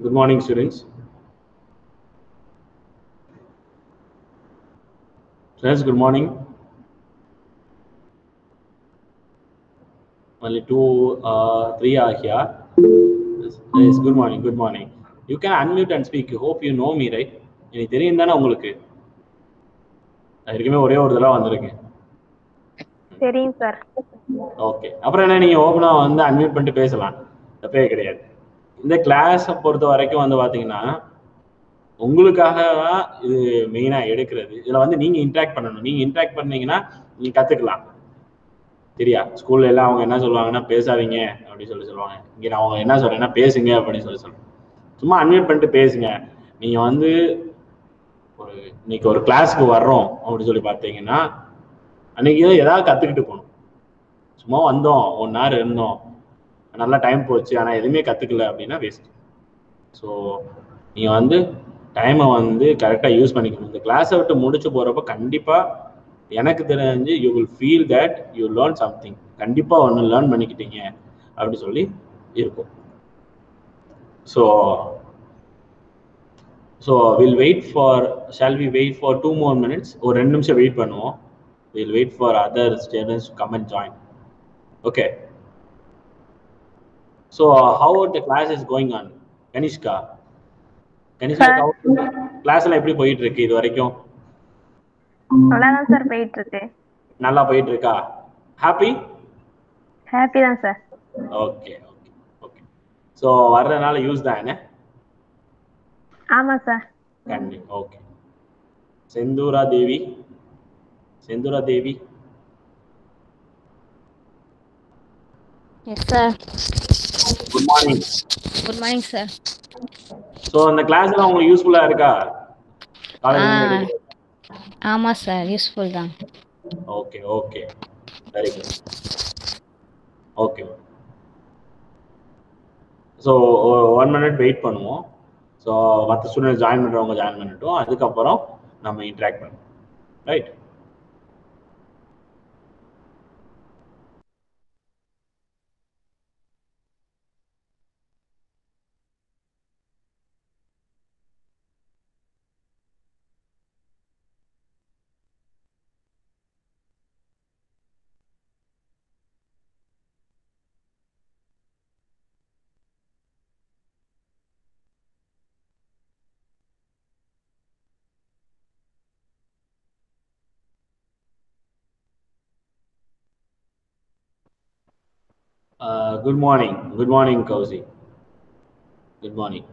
Good morning, students. Students, good morning. Only 2, 3 are here. Yes, good morning, good morning. You can unmute and speak. Hope you know me, right? எனக்கு தெரியும் தானே உங்களுக்கு? அதுக்குமே ஒரே ஒரு தடவை வந்திருக்கேன். தெரியும் சார். ஓகே, அப்புறம் என்ன, நீங்க ஓப்பனா வந்து அன்மியூட் பண்ணிட்டு பேசலாம், தப்பே கிடையாது. இந்த கிளாஸை பொறுத்த வரைக்கும் வந்து பார்த்தீங்கன்னா உங்களுக்காக தான் இது மெயினாக எடுக்கிறது. இதில் வந்து நீங்கள் இன்ட்ராக்ட் பண்ணணும். நீங்கள் இன்ட்ராக்ட் பண்ணீங்கன்னா நீங்கள் கற்றுக்கலாம். சரியா? ஸ்கூல்ல எல்லாம் அவங்க என்ன சொல்லுவாங்கன்னா பேசாதீங்க அப்படின்னு சொல்லுவாங்க. இங்கே நான் அவங்க என்ன சொல்றேன்னா பேசுங்க அப்படின்னு சொல்லுவேன். சும்மா அன்மியூட் பண்ணிட்டு பேசுங்க. நீங்கள் வந்து இன்னைக்கு ஒரு கிளாஸ்க்கு வர்றோம் அப்படின்னு சொல்லி பார்த்தீங்கன்னா அன்னைக்கு ஏதாவது கற்றுக்கிட்டு போகணும். சும்மா வந்தோம் 1 hour இருந்தோம், நல்லா டைம் போச்சு, ஆனால் எதுவுமே கற்றுக்கல அப்படின்னா வேஸ்ட். ஸோ நீங்கள் வந்து டைமை வந்து கரெக்டாக யூஸ் பண்ணிக்கணும். இந்த கிளாஸை விட்டு முடிச்சு போகிறப்ப கண்டிப்பாக எனக்கு தெரிஞ்சு you will feel that you learn something. கண்டிப்பாக ஒன்று லேர்ன் பண்ணிக்கிட்டீங்க அப்படி சொல்லி இருக்கும். So will wait for, shall we wait for 2 more minutes? ஒரு 2 நிமிஷம் வெயிட் பண்ணுவோம். Will wait for other students to come and join. Okay, so how the class is going on? Kanishka, class எல்லாம் எப்படி போயிட்டு இருக்கு இது வரைக்கும்? நல்லா தான் சார் போயிட்டு இருக்கு. நல்லா போயிட்டு இருக்கா? ஹாப்பி தான் sir. Okay okay okay. So வர்றதுனால யூஸ் தான் என்ன? ஆமா சார். கண்டிப்பா. Okay. Senthura Devi, yes sir. Good morning. Good morning sir. So இந்த கிளாஸ்லாம் உங்களுக்கு யூஸ்ஃபுல்லாக இருக்கா? ஆமாம் சார், யூஸ்ஃபுல் தான். Okay okay, very good. Okay, so 1 minute wait பண்ணுவோம். ஸோ மற்ற ஸ்டூடெண்ட்ஸ் ஜாயின் பண்ணுறவங்க ஜாயின் பண்ணிட்டோம், அதுக்கப்புறம் நம்ம இன்ட்ராக்ட் பண்ணுவோம். Right? Good morning, Kausi. Good morning.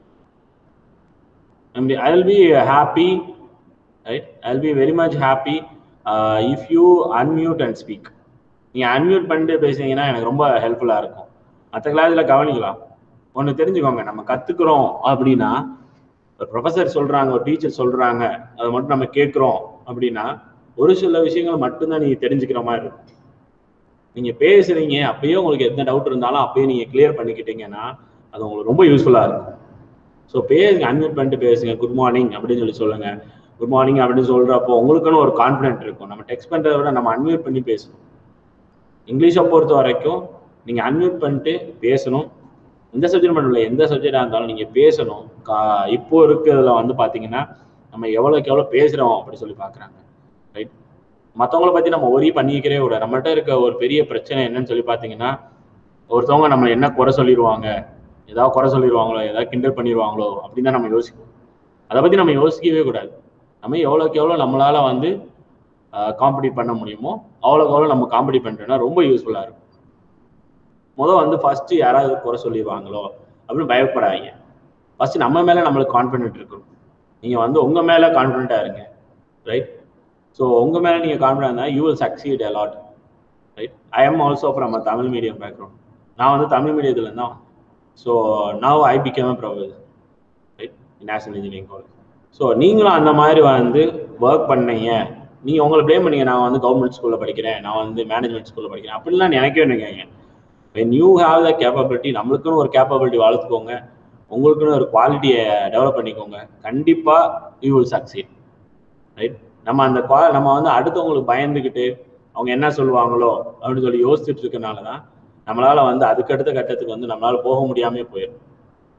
I'll be happy, right? I'll be very much happy if you unmute and speak. நீங்கள் unmute பண்ணிட்டு பேசுனீங்கன்னா எனக்கு ரொம்ப ஹெல்ப்ஃபுல்லாக இருக்கும். மற்ற கிளாஸில் கவனிக்கலாம். ஒன்று தெரிஞ்சுக்கோங்க, நம்ம கற்றுக்குறோம் அப்படின்னா ஒரு ப்ரொஃபஸர் சொல்கிறாங்க, ஒரு டீச்சர் சொல்கிறாங்க, அதை மட்டும் நம்ம கேட்குறோம் அப்படின்னா ஒரு சில விஷயங்கள் மட்டும்தான் நீங்கள் தெரிஞ்சுக்கிற மாதிரி இருக்கும். நீங்கள் பேசுகிறீங்க, அப்பயே உங்களுக்கு எந்த டவுட் இருந்தாலும் அப்பயே நீங்கள் கிளியர் பண்ணிக்கிட்டீங்கன்னா அது உங்களுக்கு ரொம்ப யூஸ்ஃபுல்லாக இருக்கும். ஸோ பேசுங்க, அன்மியூட் பண்ணிட்டு பேசுங்க. குட் மார்னிங் அப்படின்னு சொல்லி சொல்லுங்கள். குட் மார்னிங் அப்படின்னு சொல்கிறப்போ உங்களுக்குன்னு ஒரு கான்ஃபிடென்ட் இருக்கும். நம்ம டெக்ஸ்ட் பண்ணுறத விட நம்ம அன்மியூட் பண்ணி பேசணும். இங்கிலீஷை பொறுத்த வரைக்கும் நீங்கள் அன்மியூட் பண்ணிட்டு பேசணும். எந்த சப்ஜெக்ட் மட்டும் இல்லை, எந்த சப்ஜெக்டாக இருந்தாலும் நீங்கள் பேசணும். இப்போ இருக்கிறதுல வந்து பார்த்தீங்கன்னா நம்ம எவ்வளோக்கு எவ்வளோ பேசுகிறோம் அப்படி சொல்லி பார்க்குறாங்க. ரைட்? மற்றவங்கள பற்றி நம்ம ஒரே பண்ணிக்கிறே விட, நம்மகிட்ட இருக்க ஒரு பெரிய பிரச்சனை என்னன்னு சொல்லி பார்த்தீங்கன்னா ஒருத்தவங்க நம்ம என்ன குறை சொல்லிடுவாங்க, ஏதாவது குறை சொல்லிடுவாங்களோ, ஏதாவது கிண்டல் பண்ணிடுவாங்களோ அப்படின்னு தான் நம்ம யோசிப்போம். அதை பற்றி நம்ம யோசிக்கவே கூடாது. நம்ம எவ்வளோக்கு எவ்வளோ நம்மளால் வந்து காம்படிட் பண்ண முடியுமோ அவ்வளோக்கு எவ்வளோ நம்ம காம்படிட் பண்ணுறோன்னா ரொம்ப யூஸ்ஃபுல்லாக இருக்கும். வந்து ஃபஸ்ட்டு யாராவது குறை சொல்லிடுவாங்களோ அப்படின்னு பயப்படாதீங்க. ஃபஸ்ட்டு நம்ம மேலே நம்மளுக்கு கான்ஃபிடென்ட் இருக்கணும். நீங்கள் வந்து உங்கள் மேலே கான்ஃபிடென்ட்டாக இருங்க. ரைட்? ஸோ உங்கள் மேலே நீங்கள் கான்ஃபிடென்ட் இருந்தால் you will succeed a lot. Right? I am also from a Tamil medium background. நான் வந்து தமிழ் மீடியத்தில் தான். So now I became a professor, right, national engineering college. ஸோ நீங்களும் அந்த மாதிரி வந்து ஒர்க் பண்ணீங்க. நீங்கள் உங்களை ப்ளேம் பண்ணீங்க, நான் வந்து கவர்மெண்ட் ஸ்கூலில் படிக்கிறேன், நான் வந்து மேனேஜ்மெண்ட் ஸ்கூலில் படிக்கிறேன் அப்படின்லாம் நினைக்கவே நினைக்காங்க. when you have the capability, நம்மளுக்குன்னு ஒரு கேப்பபிலிட்டி வளர்த்துக்கோங்க, உங்களுக்குன்னு ஒரு குவாலிட்டியை டெவலப் பண்ணிக்கோங்க. கண்டிப்பாக யூ வில் சக்சீட். ரைட்? நம்ம வந்து அடுத்தவங்களுக்கு பயந்துக்கிட்டு அவங்க என்ன சொல்லுவாங்களோ அப்படின்னு சொல்லி யோசிச்சுட்டு இருக்கனால தான் நம்மளால் வந்து அதுக்கடுத்த கட்டத்துக்கு வந்து நம்மளால் போக முடியாமே போயிடும்.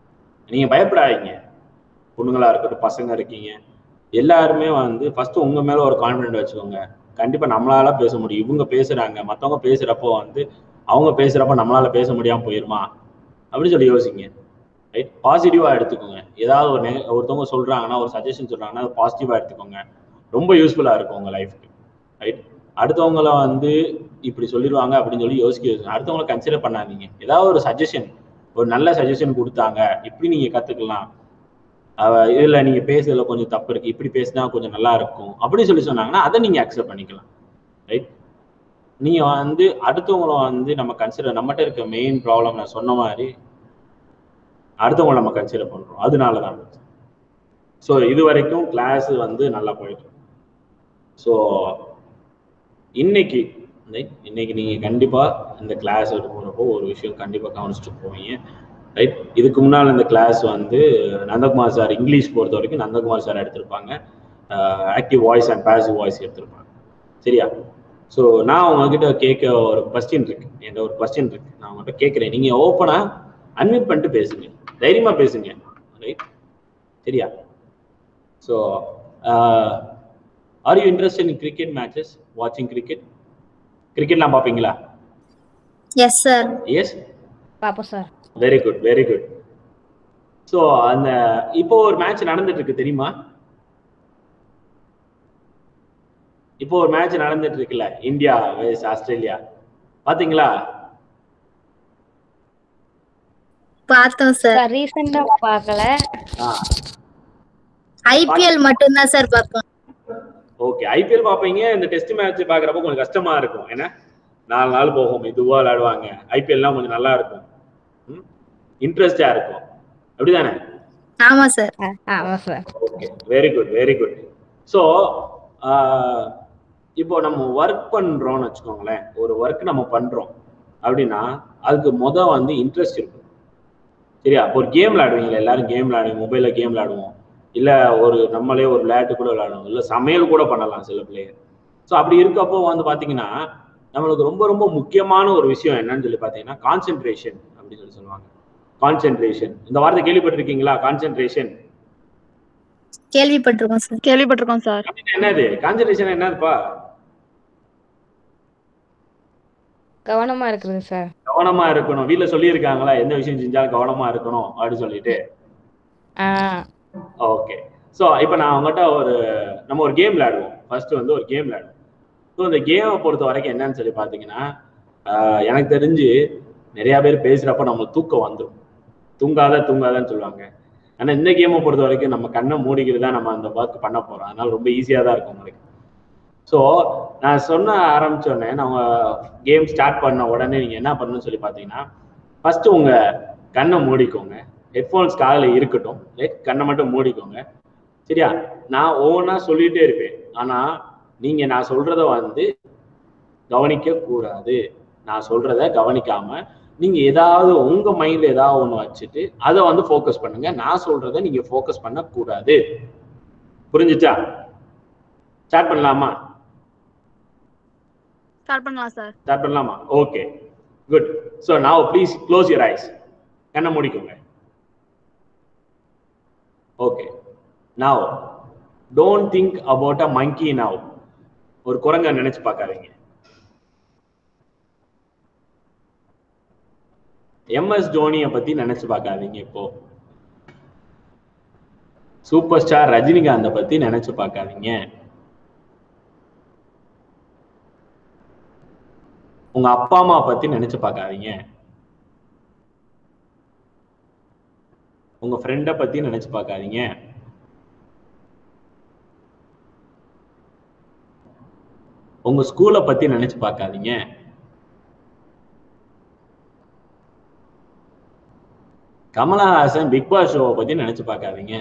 நீங்க பயப்படாதீங்க. பொண்ணுங்களா இருக்கட்டும், பசங்க இருக்கீங்க, எல்லாருமே வந்து ஃபர்ஸ்ட் உங்க மேல ஒரு கான்ஃபிடென்ட் வச்சுக்கோங்க. கண்டிப்பா நம்மளால பேச முடியும். இவங்க பேசுறாங்க, மத்தவங்க பேசுறப்போ வந்து அவங்க பேசுறப்ப நம்மளால பேச முடியாம போயிருமா அப்படின்னு சொல்லி யோசிங்க. ரைட்? பாசிட்டிவா எடுத்துக்கோங்க. ஏதாவது ஒருத்தவங்க சொல்றாங்கன்னா, ஒரு சஜஷன் சொல்றாங்கன்னா அது பாசிட்டிவா எடுத்துக்கோங்க. ரொம்ப யூஸ்ஃபுல்லா இருக்கும் உங்க லைஃப்க்கு. ரைட்? அடுத்தவங்கள வந்து இப்படி சொல்லிடுவாங்க அப்படின்னு சொல்லி யோசிக்க அடுத்தவங்களை கன்சிடர் பண்ணாதீங்க. ஏதாவது ஒரு சஜஷன், ஒரு நல்ல சஜஷன் கொடுத்தாங்க, இப்படி நீங்க கத்துக்கலாம், இதுல நீங்க பேசுறதுல கொஞ்சம் தப்பு இருக்கு, இப்படி பேசினா கொஞ்சம் நல்லா இருக்கும் அப்படின்னு சொல்லி சொன்னாங்கன்னா அதை நீங்க அக்செப்ட் பண்ணிக்கலாம். ரைட்? நீங்க வந்து அடுத்தவங்கள வந்து நம்ம கன்சிடர், நம்மகிட்ட இருக்க மெயின் ப்ராப்ளம் நான் சொன்ன மாதிரி அடுத்தவங்களை நம்ம கன்சிடர் பண்றோம், அதனாலதான். ஸோ இது வரைக்கும் கிளாஸ் வந்து நல்லா போயிட்டு. ஸோ இன்னைக்கு நீங்க கண்டிப்பா இந்த கிளாஸ் போறப்போ ஒரு விஷயம் கண்டிப்பா கவனிச்சுட்டு போவீங்க. ரைட்? இதுக்கு முன்னால் இந்த கிளாஸ் வந்து நந்தகுமார் சார் இங்கிலீஷ் பொறுத்த வரைக்கும் நந்தகுமார் சார் எடுத்திருப்பாங்க, active voice and passive voice எடுத்திருப்பாங்க. சரியா? ஸோ நான் உங்ககிட்ட கேட்க ஒரு கொஸ்டின் இருக்கு, என்கிட்ட ஒரு கொஸ்டின் இருக்கு, நான் உங்ககிட்ட கேட்குறேன். நீங்க ஓப்பனா அன்மியூட் பண்ணிட்டு பேசுங்க, தைரியமா பேசுங்க. ரைட்? சரியா? So are you interested in cricket matches, வாட்சிங் கிரிக்கெட்? கிரிக்கெட்லாம் பார்ப்பீங்களா? Yes sir. எஸ், பாப்போம் sir. Very good, very good. So அந்த இப்போ ஒரு மேட்ச் நடந்துட்டு இருக்கு தெரியுமா? இப்போ ஒரு மேட்ச் நடந்துட்டு இருக்குல்ல, இந்தியா வெர்சஸ் ஆஸ்திரேலியா, பாத்தீங்களா? பார்த்தோம் சார். சார் ரீசெண்டா பார்க்கல. ஐபிஎல் மட்டும் தான் சார் பார்ப்போம். ஓகே, ஐபிஎல் பாப்பீங்க. இந்த டெஸ்ட் மேட்ச் பாக்குறப்ப கொஞ்சம் கஷ்டமா இருக்கும், ஏன்னா 4 நாள் போகும், இதுவா விளையாடுவாங்க. ஐபிஎல்லாம் கொஞ்சம் நல்லா இருக்கும், இன்ட்ரெஸ்டா இருக்கும், அப்படிதானே? ஆமா சார். ஆமா sir. Okay, very good, very good. So இப்போ நம்ம ஒர்க் பண்றோம்னு வச்சுக்கோங்களேன், ஒரு ஒர்க் நம்ம பண்றோம் அப்படின்னா அதுக்கு வந்து இன்ட்ரெஸ்ட் இருக்கும். சரியா? ஒரு கேம் விளையாடுவீங்களா? எல்லாரும் கேம் விளையாடுவோம், மொபைல்ல கேம் விளையாடுவோம், இல்ல ஒரு நம்மளே ஒரு விளையாட்டு கூட விளையாடுவோம், இல்ல சமையல் கூட பண்ணலாம் சில பிள்ளைங்க. ஸோ அப்படி இருக்கப்போ வந்து பாத்தீங்கன்னா நம்மளுக்கு ரொம்ப ரொம்ப முக்கியமான ஒரு விஷயம் என்னன்னு சொல்லி பாத்தீங்கன்னா கான்சென்ட்ரேஷன் அப்படின்னு சொல்லி சொல்லுவாங்க. கான்சென்ட்ரேஷன், இந்த வார்த்தை கேள்விப்பட்டிருக்கீங்களா? கான்சென்ட்ரேஷன் கேள்விப்பட்டிருக்கோம் சார். கேள்விப்பட்டிருக்கோம் சார். என்னது கான்சென்ட்ரேஷன்? என்னதுப்பா? கவனமா இருக்குது சார். கவனமா இருக்கணும். வீட்டுல சொல்லியிருக்காங்களா எந்த விஷயம் செஞ்சாலும் கவனமா இருக்கணும் அப்படின்னு சொல்லிட்டு? ஓகே. ஸோ இப்போ நான் அவங்ககிட்ட நம்ம ஒரு கேம் விளையாடுவோம். ஃபர்ஸ்ட் வந்து ஒரு கேம் விளையாடுவோம். ஸோ இந்த கேமை பொறுத்த வரைக்கும் என்னன்னு சொல்லி பார்த்தீங்கன்னா, எனக்கு தெரிஞ்சு நிறைய பேர் பேசுறப்ப நம்ம தூக்கம் வந்துடும், தூங்காதன்னு சொல்லுவாங்க. ஆனால் இந்த கேமை பொறுத்த வரைக்கும் நம்ம கண்ணை மூடிக்கிறது தான் நம்ம அந்த ஒர்க் பண்ண போறோம், அதனால ரொம்ப ஈஸியாக தான் இருக்கும் உங்களுக்கு. ஸோ நான் சொன்ன ஆரம்பிச்சோடனே, நம்ம கேம் ஸ்டார்ட் பண்ண உடனே நீங்க என்ன பண்ணணும்னு சொல்லி பார்த்தீங்கன்னா, ஃபர்ஸ்ட் உங்க கண்ணை மூடிக்கோங்க, ஹெட்ஃபோன்ஸ் காதில் இருக்கட்டும், கண்ணை மட்டும் மூடிக்கோங்க. சரியா? நான் ஒவ்வொன்றா சொல்லிட்டே இருப்பேன், ஆனா நீங்க நான் சொல்றத வந்து கவனிக்க கூடாது. நான் சொல்றத கவனிக்காம நீங்க ஏதாவது உங்க மைண்ட்ல ஏதாவது ஒண்ணு வச்சுட்டு அதை வந்து ஃபோக்கஸ் பண்ணுங்க. நான் சொல்றத நீங்க ஃபோக்கஸ் பண்ண கூடாது. புரிஞ்சுச்சா? ஸ்டார்ட் பண்ணலாமா? ஸ்டார்ட் பண்ணலாம் சார். ஸ்டார்ட் பண்ணலாமா? Okay, good. So now please close your eyes. கண்ணை மூடிக்கோங்க. Okay, now don't think about a monkey. நவ் ஒரு குரங்க நினைச்சு பார்க்காதீங்க. MS தோனியை பத்தி நினைச்சு பார்க்காதீங்க. இப்போ சூப்பர் ஸ்டார் ரஜினிகாந்தை பத்தி நினைச்சு பார்க்காதீங்க. உங்க அப்பா அம்மா பத்தி நினைச்சு பார்க்காதீங்க. உங்க ஃப்ரெண்டை பத்தி நினைச்சு பார்க்காதீங்க. உங்க ஸ்கூலை பத்தி நினைச்சு பார்க்காதீங்க. கமலஹாசன் பிக் பாஸ் ஷோவை பத்தி நினைச்சு பார்க்காதீங்க.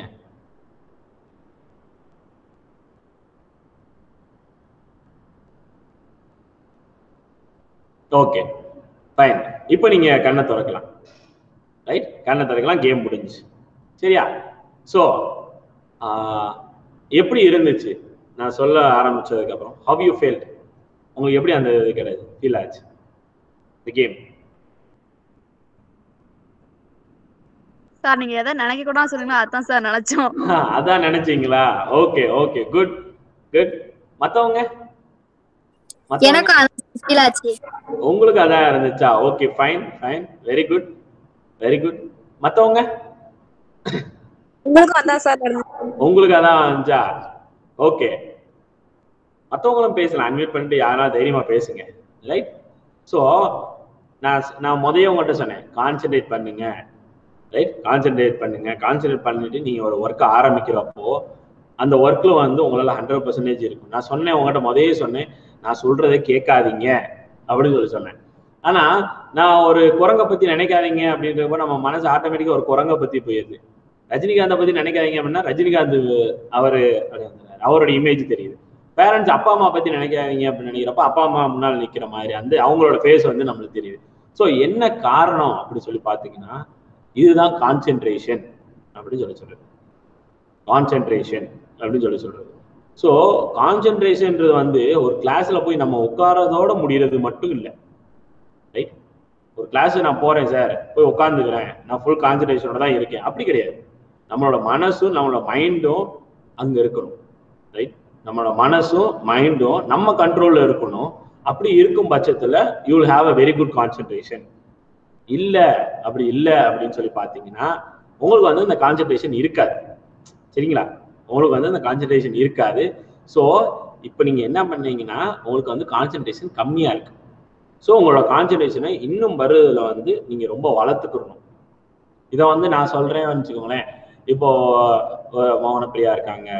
Okay, fine. இப்போ நீங்க கண்ணை திறக்கலாம். ரைட்? கண்ணை திறக்கலாம். கேம் முடிஞ்சுச்சு. சரியா? ஸோ எப்படி இருந்துச்சு நான் சொல்ல ஆரம்பிச்சதுக்கு அப்புறம்? How you felt? உங்களுக்கு எப்படி அந்த இது கிடையாது ஃபீல் ஆச்சு இந்த கேம்? சார் நீங்க எதை நினைக்க கூட சொல்லுங்க, அதான் சார் நினைச்சோம். அதான் நினைச்சீங்களா? Okay okay, good good. மத்தவங்க எனக்கும் ஃபீல் ஆச்சு. உங்களுக்கு அதான் இருந்துச்சா? Okay, fine fine, very good very good. மத்தவங்க உங்களுக்கும் அதான் சார் உங்களுக்கு அதான் இருந்துச்சா? ஓகே, மற்றவங்களும் பேசலாம், அன்மியூட் பண்ணிட்டு யாராவது தைரியமா பேசுங்க, ரைட்? ஸோ நான் முதல்ல உங்கள்கிட்ட சொன்னேன், கான்சென்ட்ரேட் பண்ணுங்க, ரைட்? கான்சென்ட்ரேட் பண்ணுங்க. கான்சென்ட்ரேட் பண்ணிட்டு நீங்க ஒரு ஒர்க்கை ஆரம்பிக்கிறப்போ அந்த ஒர்க்ல வந்து உங்களால 100% இருக்கும். நான் சொன்னேன் உங்கள்கிட்ட முதலே சொன்னேன், நான் சொல்றதை கேட்காதீங்க அப்படின்னு சொல்லி சொன்னேன். ஆனா நான் ஒரு குரங்கை பத்தி நினைக்காதீங்க அப்படின்றப்ப நம்ம மனசு ஆட்டோமேட்டிக்கா ஒரு குரங்கை பத்தி போயிடுது. ரஜினிகாந்தை பத்தி நினைக்காதீங்க அப்படின்னா ரஜினிகாந்த் அவரோட இமேஜ் தெரியுது. பேரண்ட்ஸ் அப்பா அம்மா பத்தி நினைக்காதீங்க அப்படின்னு நினைக்கிறப்ப அப்பா அம்மா முன்னால் நிக்கிற மாதிரி அந்த அவங்களோட ஃபேஸ் வந்து நம்மளுக்கு தெரியுது. ஸோ என்ன காரணம் அப்படின்னு சொல்லி பார்த்தீங்கன்னா இதுதான் கான்சென்ட்ரேஷன் அப்படின்னு சொல்றது. கான்சென்ட்ரேஷன் அப்படின்னு சொல்றது. ஸோ கான்சென்ட்ரேஷன்ன்றது வந்து ஒரு கிளாஸ்ல போய் நம்ம உட்காரதோட முடியறது மட்டும் இல்லை, ரைட்? ஒரு கிளாஸ் நான் போறேன் சார், போய் உட்காந்துக்கிறேன், நான் ஃபுல் கான்சென்ட்ரேஷனோட தான் இருக்கேன், அப்படி கிடையாது. நம்மளோட மனசும் நம்மளோட மைண்டும் அங்க இருக்கணும், ரைட்? நம்மளோட மனசும் மைண்டும் நம்ம கண்ட்ரோல்ல இருக்கணும். அப்படி இருக்கும் பட்சத்துல you will have a very good concentration. அப்படி இல்லை அப்படின்னு சொல்லி பார்த்தீங்கன்னா உங்களுக்கு வந்து இந்த கான்சென்ட்ரேஷன் இருக்காது, சரிங்களா? உங்களுக்கு வந்து அந்த கான்சென்ட்ரேஷன் இருக்காது. ஸோ இப்போ நீங்க என்ன பண்ணீங்கன்னா உங்களுக்கு வந்து கான்சென்ட்ரேஷன் கம்மியா இருக்கு. ஸோ உங்களோட கான்சென்ட்ரேஷனை இன்னும் வருதுல வந்து நீங்க ரொம்ப வளர்த்துக்கணும். இதை வந்து நான் சொல்றேன்னு வச்சுக்கோங்களேன், இப்போ மௌனப்பிரியா இருக்காங்க,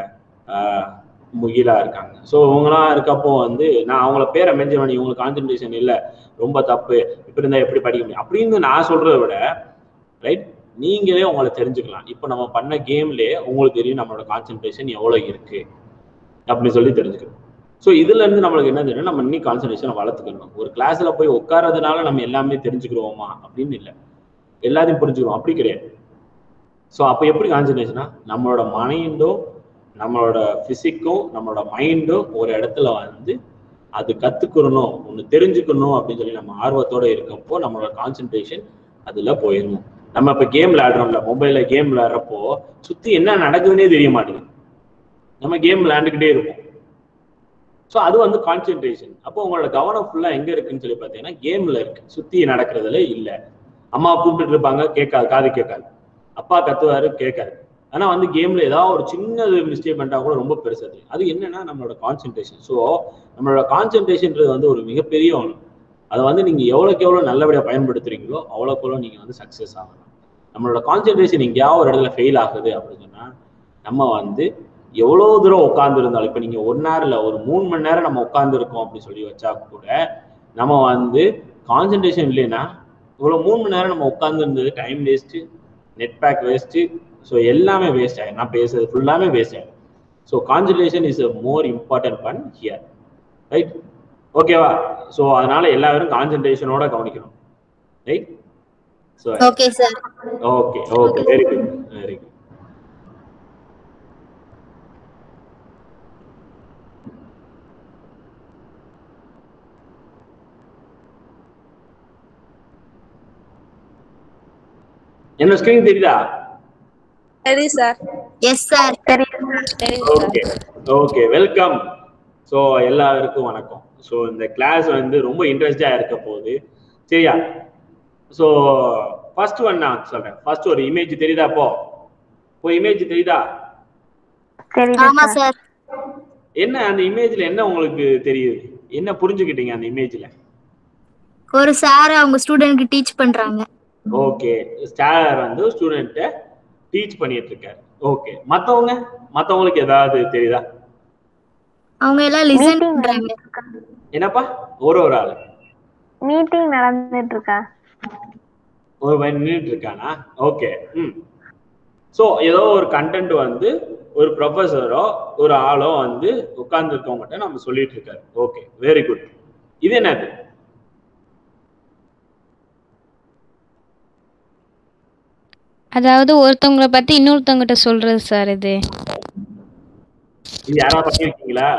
முகிலா இருக்காங்க. ஸோ இவங்களாம் இருக்கப்போ வந்து நான் அவங்கள பேரை மென்ஷன் பண்ணி இவங்களுக்கு கான்சென்ட்ரேஷன் இல்லை, ரொம்ப தப்பு, இப்படி இருந்தால் எப்படி படிக்க முடியும் அப்படின்னு நான் சொல்றதை விட, ரைட், நீங்களே உங்களை தெரிஞ்சுக்கலாம். இப்போ நம்ம பண்ண கேம்லேயே உங்களுக்கு தெரியும் நம்மளோட கான்சென்ட்ரேஷன் எவ்வளோ இருக்கு அப்படின்னு சொல்லி தெரிஞ்சுக்கணும். ஸோ இதுல இருந்து நம்மளுக்கு என்ன தெரியும், நம்ம இன்னும் கான்சென்ட்ரேஷனை வளர்த்துக்கணும். ஒரு கிளாஸ்ல போய் உட்காரதுனால நம்ம எல்லாமே தெரிஞ்சுக்கிறோமா அப்படின்னு இல்லை, எல்லாத்தையும் புரிஞ்சுக்கிறோம் அப்படி கிடையாது. ஸோ அப்போ எப்படி கான்சென்ட்ரேஷனா நம்மளோட மைண்டும் நம்மளோட பிசிக்கும் நம்மளோட மைண்டும் ஒரு இடத்துல வந்து அது கத்துக்கணும், ஒன்று தெரிஞ்சுக்கணும் அப்படின்னு சொல்லி நம்ம ஆர்வத்தோட இருக்கப்போ நம்மளோட கான்சென்ட்ரேஷன் அதுல போயிடணும். நம்ம இப்ப கேம் விளையாடுறோம்ல, மொபைல்ல கேம் விளையாடுறப்போ சுத்தி என்ன நடக்குதுன்னே தெரிய மாட்டேங்குது, நம்ம கேம் விளையாண்டுக்கிட்டே இருப்போம். ஸோ அது வந்து கான்சென்ட்ரேஷன். அப்போ உங்களோட கவனம் ஃபுல்லா எங்க இருக்குன்னு சொல்லி பார்த்தீங்கன்னா கேம்ல இருக்கு, சுத்தி நடக்கிறதுல இல்லை. அம்மா கூப்பிட்டு இருப்பாங்க, கேட்காது, காது கேட்காது. அப்பா கத்துவாரு, கேட்காது. ஆனா வந்து கேம்ல ஏதாவது ஒரு சின்ன மிஸ்டேக் பண்ணிட்டா கூட ரொம்ப பெருசு. அது என்னன்னா நம்மளோட கான்சென்ட்ரேஷன். ஸோ நம்மளோட கான்சென்ட்ரேஷன்ன்றது வந்து ஒரு மிகப்பெரிய ஒன்று. அதை வந்து நீங்க எவ்வளோக்கு எவ்வளோ நல்லபடியாக பயன்படுத்துறீங்களோ அவ்வளோக்கு எவ்வளோ நீங்க வந்து சக்ஸஸ் ஆகலாம். நம்மளோட கான்சென்ட்ரேஷன் எங்கேயாவது ஒரு இடத்துல ஃபெயில் ஆகுது அப்படின்னு சொன்னா நம்ம வந்து எவ்வளோ தூரம் உட்கார்ந்து இருந்தாலும், இப்போ நீங்க 1 hour இல்லை ஒரு 3 மணி நேரம் நம்ம உட்கார்ந்துருக்கோம் அப்படின்னு சொல்லி வச்சா கூட நம்ம வந்து கான்சென்ட்ரேஷன் இல்லைன்னா இவ்வளோ 3 மணி நேரம் நம்ம உட்கார்ந்து இருந்தது time waste, net pack waste, so எல்லாமே வேஸ்ட் ஆகிடும். நான் பேசுறது ஃபுல்லாமே வேஸ்ட் ஆகிடும். So concentration is a more important one here, right? ஓகேவா? ஸோ அதனால எல்லாரும் கான்சென்ட்ரேஷனோட கவனிக்கணும், right? So okay sir. Okay okay, very good very good. என்ன ஸ்கிரீன் தெரியுதா? சரி sir. Yes sir. Okay okay, welcome. So எல்லாருக்கும் வணக்கம். ஸோ இந்த கிளாஸ் வந்து ரொம்ப இன்ட்ரெஸ்டா இருக்க போகுது, சரியா? ஸோ ஃபர்ஸ்ட் ஒன் நான் சொல்றேன். ஃபர்ஸ்ட் ஒரு இமேஜ் தெரியுதா? இப்போ இமேஜ் தெரியுதா? ஆமா சார். என்ன அந்த இமேஜ்ல என்ன உங்களுக்கு தெரியுது, என்ன புரிஞ்சுக்கிட்டீங்க அந்த இமேஜ்ல? ஒரு சார் அவங்க ஸ்டூடெண்ட்க்கு டீச் பண்றாங்க. ஓகே, சார் வந்து ஸ்டூடெண்ட்டை டீச் பண்ணிட்டு இருக்காரு. ஓகே, மத்தவங்களுக்கு ஏதாவது தெரியுதா? அவங்க எல்லாம் லிசன் பண்றாங்க. என்னப்பா? ஒரு ஆள் மீட்டிங் நடந்துட்டு இருக்கா? ஒரு நின்றுட்டு இருக்கானா? ஓகே. ஸோ ஏதோ ஒரு கண்டென்ட் வந்து ஒரு ப்ரொஃபஸரோ ஒரு ஆளோ வந்து உட்கார்ந்து இருக்கவங்ககிட்ட நம்ம சொல்லிட்டு இருக்காரு. Okay, very good. இது என்னது? அதாவது ஒருத்தவங்கள பத்தி இன்னொருத்தவங்கிட்ட சொல்றது சார். இது யாராவது பண்ணிருக்கீங்களா?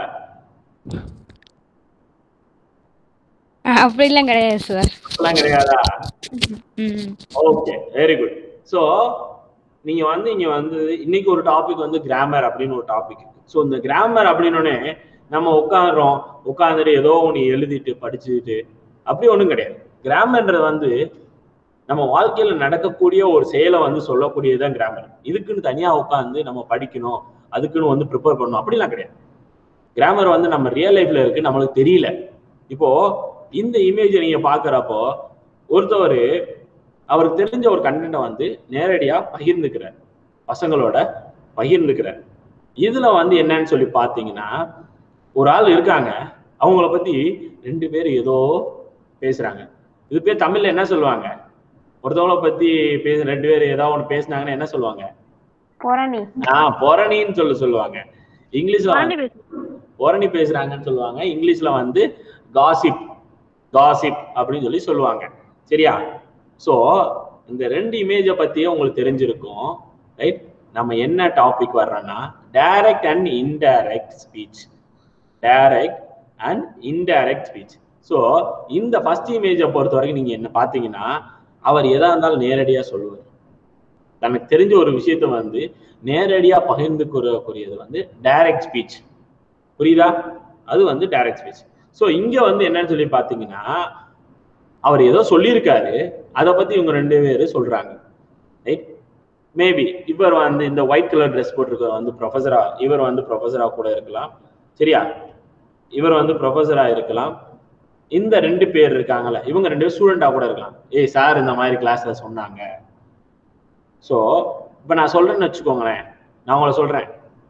அப்படிலாம் கிடையாது சார். அப்படிலாம் கிடையாதா? Okay, very good. ஸோ நீங்க வந்து இங்க வந்து இன்னைக்கு ஒரு டாபிக் வந்து கிராமர் அப்படின்னு ஒரு டாபிக் இருக்கு. ஸோ இந்த கிராமர் அப்படின்னோடனே நம்ம உட்காந்துட்டு ஏதோ ஒன்று எழுதிட்டு படிச்சுட்டு அப்படி ஒன்றும் கிடையாது. கிராமர்ன்றது வந்து நம்ம வாழ்க்கையில நடக்கக்கூடிய ஒரு செயலை வந்து சொல்லக்கூடியதுதான் கிராமர். இதுக்குன்னு தனியா உட்காந்து நம்ம படிக்கணும், அதுக்குன்னு வந்து ப்ரிப்பேர் பண்ணணும் அப்படிலாம் கிடையாது. கிராமர் வந்து நம்ம ரியல் லைஃப்ல இருக்கு, நம்மளுக்கு தெரியல. இப்போ இந்த இமேஜை நீங்க பாக்குறப்போ ஒருத்தவர் அவருக்கு தெரிஞ்ச ஒரு கண்டென்ட்டை வந்து நேரடியா பகிர்ந்துக்கிறார், பசங்களோட பகிர்ந்துக்கிறார். இதுல வந்து என்னன்னு சொல்லி பாத்தீங்கன்னா, ஒரு ஆள் இருக்காங்க, அவங்கள பத்தி 2 பேர் ஏதோ பேசுறாங்க. இது பேர் தமிழ்ல என்ன சொல்லுவாங்க? ஒருத்தவங்கள பத்தி 2 பேர் ஏதாவது ஒண்ணு பேசினாங்கன்னா என்ன சொல்லுவாங்க? புரணி. புரணின்னு சொல்லுவாங்க. இங்கிலீஷ்ல புரணி பேசுறாங்கன்னு சொல்லுவாங்க. இங்கிலீஷ்ல வந்து காசிப் அப்படின்னு சொல்லுவாங்க. சரியா? ஸோ இந்த 2 இமேஜை பத்தியே உங்களுக்கு தெரிஞ்சிருக்கும், ரைட்? நம்ம என்ன டாபிக் வர்றோம்னா direct and indirect speech. Direct and indirect speech. So இந்த ஃபர்ஸ்ட் இமேஜை பொறுத்த வரைக்கும் நீங்க என்ன பார்த்தீங்கன்னா, அவர் எதா இருந்தாலும் நேரடியா சொல்லுவார். தனக்கு தெரிஞ்ச ஒரு விஷயத்த வந்து நேரடியா பகிர்ந்துக்கூடியது வந்து டைரக்ட் ஸ்பீச். புரியுதா? அது வந்து டைரக்ட் ஸ்பீச். ஸோ இங்க வந்து என்னன்னு சொல்லி பார்த்தீங்கன்னா, அவர் ஏதோ சொல்லியிருக்காரு, அதை பத்தி இவங்க 2 பேரும் சொல்றாங்க, ரைட்? மேபி இவர் வந்து இந்த ஒயிட் கலர் ட்ரெஸ் போட்டிருக்க வந்து ப்ரொஃபஸரா, இவர் வந்து ப்ரொஃபஸரா கூட இருக்கலாம். சரியா? இவர் வந்து ப்ரொஃபஸரா இருக்கலாம். இந்த 2 பேர் இருக்காங்கல்ல, இவங்க 2 பேர் ஸ்டூடெண்டா கூட இருக்கலாம். ஏய் சார் இந்த மாதிரி கிளாஸ்ல சொன்னாங்க. ஸோ இப்போ நான் சொல்றேன்னு வச்சுக்கோங்களேன், நான் உங்களை சொல்றேன்,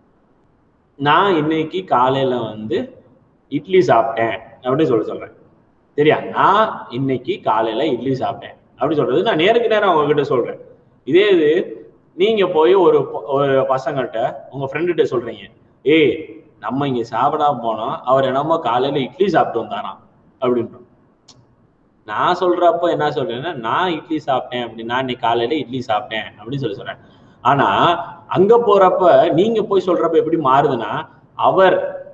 நான் இன்னைக்கு காலையில வந்து இட்லி சாப்பிட்டேன் அப்படின்னு சொல்றேன். சரியா? நான் இன்னைக்கு காலையில இட்லி சாப்பிட்டேன் அப்படி சொல்றது நான் நேருக்கு நேரம் அவங்க கிட்ட சொல்றேன். இதே இது நீங்க போய் ஒரு பசங்கள்கிட்ட உங்க ஃப்ரெண்டுகிட்ட சொல்றீங்க, ஏய் நம்ம இங்க சாப்பிடாம போனோம், அவர் என்னமோ காலையில இட்லி சாப்பிட்டு வந்தாராம் அப்படின்றோம். நான் சொல்றப்போ என்ன சொல்றேன்னா, நான் இட்லி சாப்பிட்டேன் அப்படி, நான் இன்னைக்கு காலையில இட்லி சாப்பிட்டேன் அப்படின்னு சொல்றேன். ஆனா அங்க போறப்ப நீங்க போய் சொல்றப்ப எப்படி மாறுதுன்னா, அவர்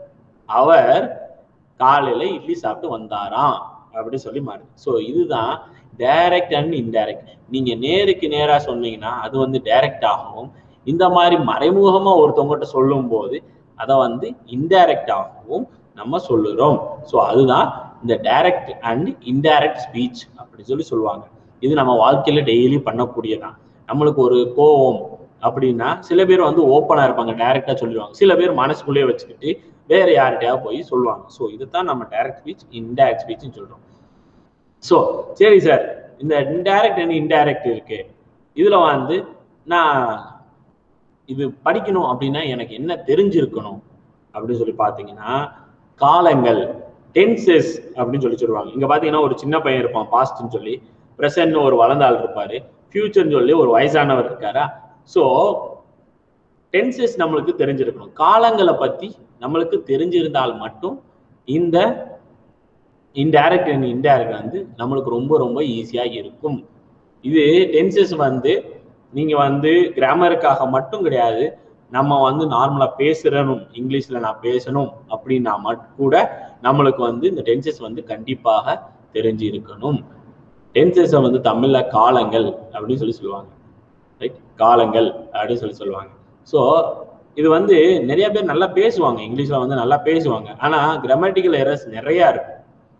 காலையில இட்லி சாப்பிட்டு வந்தாராம் அப்படி சொல்லி மாறுது. ஸோ இதுதான் டைரக்ட் அண்ட் இன்டைரக்ட். நீங்க நேருக்கு நேரா சொன்னீங்கன்னா அது வந்து டைரக்ட் ஆகவும், இந்த மாதிரி மறைமுகமா ஒருத்தவங்ககிட்ட சொல்லும் போது அதை வந்து இன்டைரக்ட் ஆகவும் நம்ம சொல்லுறோம். ஸோ அதுதான் இந்த டைரக்ட் அண்ட் இன்டைரக்ட் ஸ்பீச் அப்படி சொல்லுவாங்க. இது நம்ம வாழ்க்கையில டெய்லி பண்ணக்கூடியதான். நம்மளுக்கு ஒரு கோவம் அப்படின்னா சில பேர் வந்து ஓப்பனா இருப்பாங்க, டைரக்டா சொல்லிடுவாங்க. சில பேர் மனசுக்குள்ளேயே வச்சுக்கிட்டு வேற யார்கிட்டயாவது போய் சொல்லுவாங்க. ஸோ இதுதான் நம்ம டைரக்ட் ஸ்பீச், இன்டைரக்ட் ஸ்பீச்னு சொல்றோம். ஸோ சரி சார், இந்த இன்டைரக்ட் அண்ட் இன்டைரக்ட் இருக்கு, இதுல வந்து நான் இது படிக்கணும் அப்படின்னா எனக்கு என்ன தெரிஞ்சிருக்கணும் அப்படின்னு சொல்லி பார்த்தீங்கன்னா, காலங்கள், டென்சஸ் அப்படின்னு சொல்லுவாங்க. இங்க பாத்தீங்கன்னா ஒரு சின்ன பையன் இருப்பான் பாஸ்ட்னு சொல்லி, பிரசன்ட்னு ஒரு வளர்ந்த ஆள் இருப்பாரு, ஃபியூச்சர்னு சொல்லி ஒரு வயசானவர் இருக்காரா. ஸோ டென்சஸ் நம்மளுக்கு தெரிஞ்சிருக்கணும். காலங்களை பத்தி நம்மளுக்கு தெரிஞ்சிருந்தால் மட்டும் இந்த இன்டைரக்ட் அண்ட் இன்டைரக்ட் வந்து நம்மளுக்கு ரொம்ப ரொம்ப ஈஸியா இருக்கும். இது டென்சஸ் வந்து நீங்க வந்து கிராமருக்காக மட்டும் கிடையாது, நம்ம வந்து நார்மலா பேசுறணும், இங்கிலீஷ்ல நான் பேசணும் அப்படின்னா கூட நம்மளுக்கு வந்து இந்த டென்சஸ் வந்து கண்டிப்பாக தெரிஞ்சு இருக்கணும். டென்சஸை வந்து தமிழ்ல காலங்கள் அப்படின்னு சொல்லுவாங்க, ரைட்? காலங்கள் அப்படின்னு சொல்லுவாங்க. ஸோ இது வந்து நிறைய பேர் நல்லா பேசுவாங்க, இங்கிலீஷ்ல வந்து நல்லா பேசுவாங்க, ஆனா கிராமட்டிக்கல் எரர்ஸ் நிறைய இருக்கு.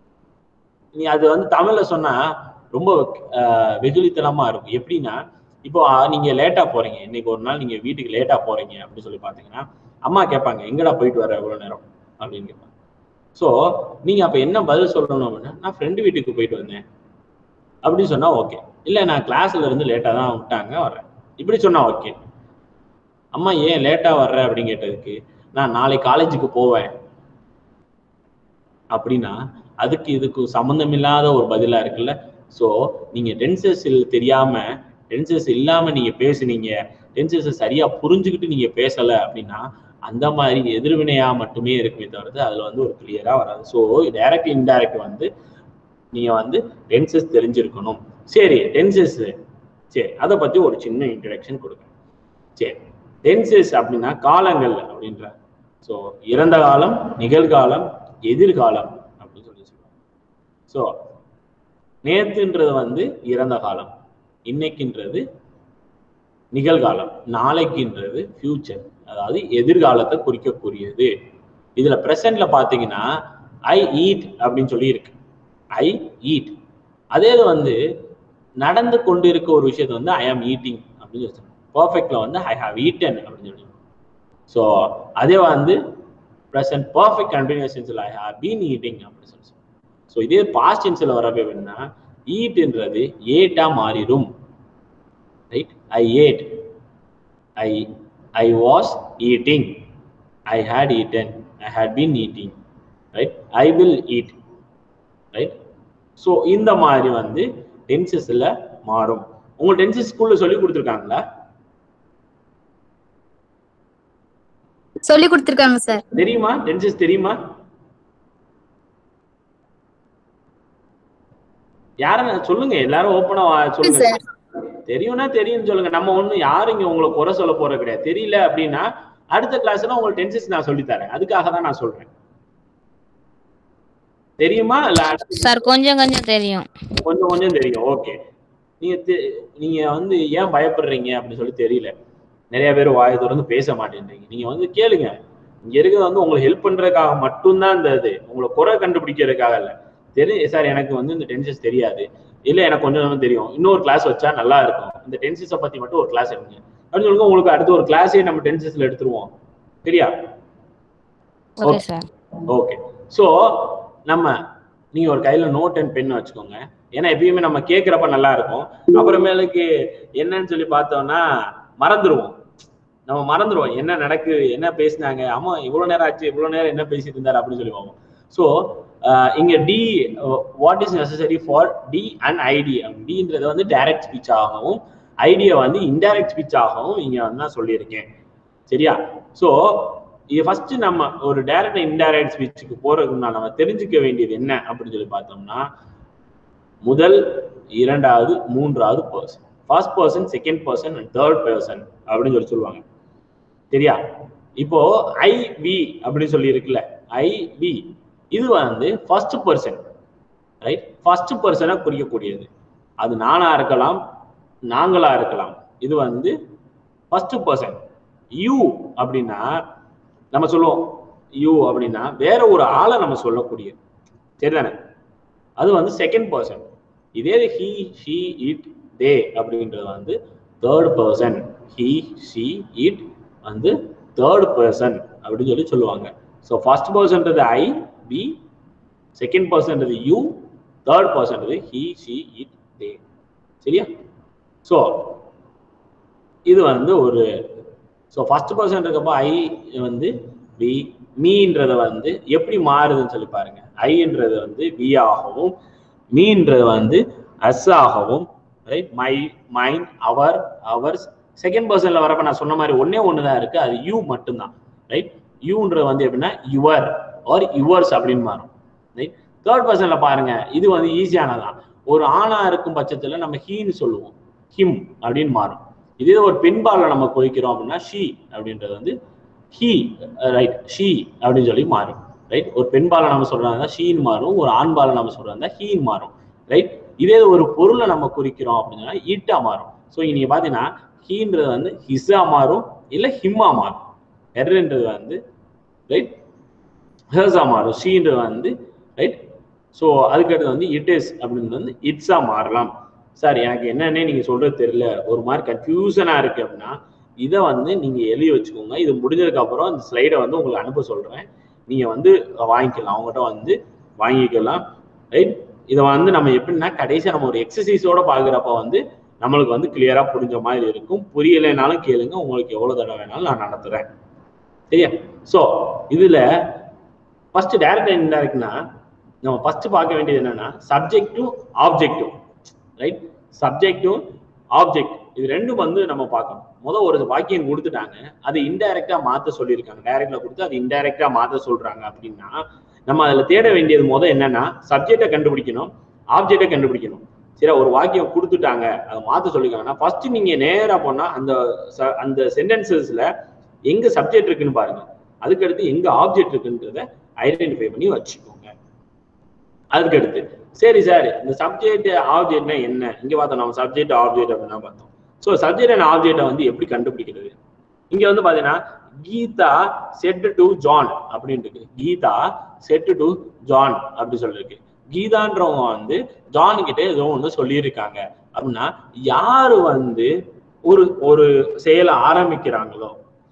நீ அது வந்து தமிழ்ல சொன்னா ரொம்ப வெகுளித்தனமா இருக்கும். எப்படின்னா, இப்போ நீங்க லேட்டா போறீங்க, இன்னைக்கு ஒரு நாள் நீங்க வீட்டுக்கு லேட்டா போறீங்க அப்படின்னு சொல்லி பாத்தீங்கன்னா, அம்மா கேட்பாங்க எங்கடா போயிட்டு வர எவ்வளவு நேரம் அப்படின்னு கேட்பாங்க. ஸோ நீங்க அப்ப என்ன பதில் சொல்லணும் அப்படின்னா, நான் ஃப்ரெண்டு வீட்டுக்கு போயிட்டு வந்தேன் அப்படின்னு சொன்னா ஓகே. இல்ல நான் கிளாஸ்ல இருந்து லேட்டா தான் விட்டாங்க வர்றேன் இப்படி சொன்னா ஓகே. அம்மா ஏன் லேட்டா வர்ற அப்படின்னு கேட்டதுக்கு, நான் நாளை காலேஜுக்கு போவேன் அப்படின்னா அதுக்கு இதுக்கு சம்மந்தம் இல்லாத ஒரு பதிலா இருக்குல்ல. ஸோ நீங்க டென்சஸ் தெரியாம, டென்சஸ் இல்லாம நீங்க பேசுனீங்க, டென்சஸை சரியா புரிஞ்சுக்கிட்டு நீங்க பேசல அப்படின்னா அந்த மாதிரி எதிர்வினையா மட்டுமே இருக்குமே தவிர்த்து அதுல வந்து ஒரு கிளியரா வராது. ஸோ டைரக்ட் இன்டைரக்ட் வந்து நீங்க வந்து டென்சஸ் தெரிஞ்சிருக்கணும். சரி, டென்சஸ் சரி, அதை பத்தி ஒரு சின்ன இன்ட்ரடக்ஷன் கொடுங்க. சரி, டென்சஸ் அப்படின்னா காலங்கள் அப்படின்ற. ஸோ இறந்த காலம், நிகழ்காலம், எதிர்காலம் அப்படின்னு சொல்லுவாங்க. ஸோ நேத்துன்றது வந்து இறந்த காலம், இன்னைக்குன்றது நிகழ்காலம். நாளைக்குன்றது ஃபியூச்சர், அதாவது எதிர்காலத்தை குறிக்கக்கூடியது. இதுல பிரசன்ட்ல பாத்தீங்கன்னா ஐ ஈட் அப்படின்னு சொல்லி இருக்கு. I eat. அதே வந்து நடந்து கொண்டு இருக்க ஒரு விஷயத்தை வந்து ஐ ஆம் ஈட்டிங் அப்படின்னு சொல்லி சொல்லுவோம். பர்ஃபெக்ட்ல வந்து ஐ ஹாவ் ஈட்டன் அப்படின்னு சொல்லி. ஸோ அதே வந்து ப்ரெசன்ட் பர்ஃபெக்ட் கண்டினியூஸ் டென்ஸ்ல ஐ ஹாவ் பீன் ஈட்டிங் அப்படின்னு சொல்லி. ஸோ இதே பாஸ்ட் டென்ஸ்ல வரப்ப எப்படின்னா ஈட்ன்றது ஏட்டா மாறிடும். Right? I ate, I was eating, I had eaten, I had been eating. Right? I will eat. Right? So இந்த மாதிரி வந்து டென்சஸ்ல மாறும். உங்க டென்சஸ் ஸ்கூல்ல சொல்லி கொடுத்துருக்காங்களா? சொல்லி கொடுத்திருக்காங்க சார். தெரியுமா? டென்சஸ் தெரியுமா? யாரும் சொல்லுங்க, எல்லாரும் ஓப்பனா சொல்லுங்க. தெரியும்னா தெரியும்னு சொல்லுங்க. நம்ம ஒண்ணு யாரும் இங்க உங்களை குறை சொல்ல போறது கிடையாது. தெரியல அப்படின்னா அடுத்த கிளாஸ்ல உங்களுக்கு டென்சஸ் நான் சொல்லி தரேன். அதுக்காக தான் நான் சொல்றேன். தெரியுமா? இல்ல சார் கொஞ்சம் கொஞ்சம் தெரியும். கொஞ்சம் கொஞ்சம் தெரியும். ஓகே. நீங்க வந்து ஏன் பயப்படுறீங்க அப்படின்னு சொல்லி தெரியல. நிறைய பேர் வாயை திறந்து பேச மாட்டேன்றீங்க. நீங்க வந்து கேளுங்க. இங்க இருக்கிறது வந்து உங்களுக்கு ஹெல்ப் பண்றதுக்காக மட்டும்தான் இந்த இது, உங்களை குறை கண்டுபிடிக்கிறதுக்காக இல்லை. தெரியும் சார் எனக்கு வந்து இந்த டென்சஸ் தெரியாது, இல்லை எனக்கு கொஞ்சம் தெரியும், இன்னொரு கிளாஸ் வச்சா நல்லா இருக்கும், இந்த டென்சஸை பத்தி மட்டும் ஒரு கிளாஸ் எடுங்க அப்படின்னு சொல்லுங்க. உங்களுக்கு அடுத்த ஒரு கிளாஸே நம்ம டென்சஸ்ல எடுத்துருவோம். சரியா? Okay sir. ஓகே. ஸோ நம்ம நீங்க ஒரு கையில நோட் அண்ட் பென் வச்சுக்கோங்க. ஏன்னா எப்பயுமே நம்ம கேட்கிறப்ப நல்லா இருக்கும், அப்புறமேலுக்கு என்னன்னு சொல்லி பார்த்தோம்னா மறந்துடுவோம். நம்ம மறந்துடுவோம் என்ன நடக்குது, என்ன பேசினாங்க, ஆமா இவ்வளவு நேரம் ஆச்சு, இவ்வளவு நேரம் என்ன பேசிட்டு இருந்தாரு அப்படின்னு சொல்லி பார்ப்போம். ஸோ இங்க D what is necessary for D and ID. டின்றது வந்து டைரக்ட் ஸ்பீச் ஆகவும் ஐடியா வந்து இன்டைரக்ட் ஸ்பீச் ஆகவும் இங்க வந்து நான் சொல்லியிருக்கேன். சரியா? ஸோ இது ஃபர்ஸ்ட் நம்ம ஒரு டைரக்ட் இன்டைரக்ட் ஸ்பீச்சுக்கு போறதுக்கு நம்ம தெரிஞ்சுக்க வேண்டியது என்ன அப்படின்னு சொல்லி பார்த்தோம்னா முதல், இரண்டாவது, மூன்றாவது person, first person, second person and third person அப்படின்னு சொல்லி சொல்லுவாங்க. சரியா? இப்போ ஐ வி அப்படின்னு சொல்லி இருக்குல்ல, ஐ வி இது வந்து ஃபர்ஸ்ட் பர்சன். ரைட்? ஃபர்ஸ்ட் பர்சனை குறிக்கக்கூடியது. அது நானா இருக்கலாம், நாங்களா இருக்கலாம். இது வந்து ஃபர்ஸ்ட் பர்சன். யூ அப்படின்னா நம்ம சொல்லுவோம், யூ அப்படின்னா வேற ஒரு ஆளை நம்ம சொல்லக்கூடியது. சரிதானே? அது வந்து செகண்ட் பர்சன். இதே ஹி, ஷி, இட், தே அப்படின்றது வந்து third person. He, she, it வந்து தேர்ட் பர்சன் அப்படின்னு சொல்லி சொல்லுவாங்க. ஸோ ஃபர்ஸ்ட் பர்சன்றது ஐ, வி, செகண்ட் பர்சன்றது யூ, தேர்ட் பர்சன்றது ஹி, ஷி, இட், தே. சரியா? ஸோ இது வந்து ஒரு ஸோ ஃபர்ஸ்ட் பர்சன் இருக்கப்போ ஐ வந்து வி, மீன்றத வந்து எப்படி மாறுதுன்னு சொல்லி பாருங்க. ஐன்றது வந்து வி ஆகவும், மீன்றது வந்து அஸ் ஆகவும், right? My, mine, our, ours. Second பர்சன்ல வரப்ப நான் சொன்ன மாதிரி ஒண்ணு தான் இருக்கு, அது யூ மட்டும்தான். ரைட்? யூன்றது வந்து எப்படின்னா யுவர் ஆர் யுவர்ஸ் அப்படின்னு மாறும். ரைட்? தேர்ட் பர்சன்ல பாருங்க, இது வந்து ஈஸியானதான். ஒரு ஆணா இருக்கும் பட்சத்துல நம்ம ஹீன்னு சொல்லுவோம், ஹிம் அப்படின்னு மாறும். இதே ஒரு பெண்பால நம்ம குறிக்கிறோம் அப்படின்னா ஷீ அப்படின்றது வந்து ஹீ, ரைட்? ஷீ அப்படின்னு சொல்லி மாறும். ரைட்? ஒரு பெண்பால நம்ம சொல்றாங்க ஷீன்னு மாறும், ஒரு ஆண்பால நம்ம சொல்றாங்க ஹீன்னு மாறும். ரைட்? இதே ஒரு பொருளை நம்ம குறிக்கிறோம் அப்படின்னா ஈட்டா மாறும். ஸோ நீங்க பாத்தீங்கன்னா ஹீன்றது வந்து ஹிஸா மாறும், இல்ல ஹிம்மா மாறும். ஹெர்ன்றது வந்து ரைட் ஹர்ஸா மாறும், ஷீன்றது வந்து ரைட். ஸோ அதுக்கடுத்து வந்து இட் இஸ் அப்படின்றது வந்து இட்ஸா மாறலாம். சார் எனக்கு என்னன்னே நீங்க சொல்றது தெரியல, ஒரு மாதிரி கன்ஃபியூஷனா இருக்கு அப்படின்னா இதை வந்து நீங்க எழுதி வச்சுக்கோங்க. இது முடிஞ்சதுக்கு அப்புறம் இந்த ஸ்லைடை வந்து உங்களுக்கு அனுப்ப சொல்றேன், நீங்க வந்து வாங்கிக்கலாம், அவங்ககிட்ட வந்து வாங்கிக்கலாம். ரைட்? இதை வந்து நம்ம எப்படின்னா கடைசியா நம்ம ஒரு எக்ஸசைஸோட பாக்குறப்ப வந்து நம்மளுக்கு வந்து கிளியரா புரிஞ்ச மாதிரி இருக்கும். புரியலைனாலும் கேளுங்க, உங்களுக்கு எவ்வளவு தடவை வேணாலும் நான் நடத்துறேன். சரியா? ஸோ இதுல ஃபர்ஸ்ட் டைரக்ட் அண்ட் இன்டைரக்ட்னா நம்ம ஃபர்ஸ்ட் பார்க்க வேண்டியது என்னன்னா subjective, objective. Right? Subjective, object இது ரெண்டும் வந்து நம்ம பார்க்கணும். ஒரு வாக்கியம் கொடுத்துட்டாங்க, அது இன்டைரக்டா மாத்த சொல்லியிருக்காங்க, டைரக்டா கொடுத்து அது இன்டைரக்டா மாத்த சொல்றாங்க அப்படின்னா நம்ம அதுல தேட வேண்டியது என்னன்னா சப்ஜெக்டை கண்டுபிடிக்கணும், ஆப்ஜெக்டை கண்டுபிடிக்கணும். சரி, ஒரு வாக்கியம் கொடுத்துட்டாங்க அதை மாத்த சொல்லிருக்காங்கன்னா ஃபர்ஸ்ட் நீங்க நேரா போனா அந்த சென்டென்சஸ்ல எங்க சப்ஜெக்ட் இருக்குன்னு பாருங்க, அதுக்கடுத்து எங்க ஆப்ஜெக்ட் இருக்குன்றத ஐடென்டிஃபை பண்ணி வச்சுக்கோங்க. அதுக்கடுத்து சரி சார் இந்த சப்ஜெக்ட் ஆப்ஜெக்ட்னா என்ன, இங்க பார்த்தோம் நம்ம சப்ஜெக்ட் ஆப்ஜெக்ட் அப்படின்னா பார்த்தோம். ஸோ சப்ஜெக்ட் அண்ட் ஆப்ஜெக்டை வந்து எப்படி கண்டுபிடிக்கிறது? இங்க வந்து பாத்தீங்கன்னா கீதா செட் டு ஜான் அப்படின்னு இருக்கு. கீதா செட் டு ஜான் அப்படி சொல்லிருக்கு. கீதான்றவங்க வந்து ஜான் கிட்ட ஏதோ ஒன்று சொல்லியிருக்காங்க அப்படின்னா யாரு வந்து ஒரு ஒரு செயலை ஆரம்பிக்கிறாங்களோ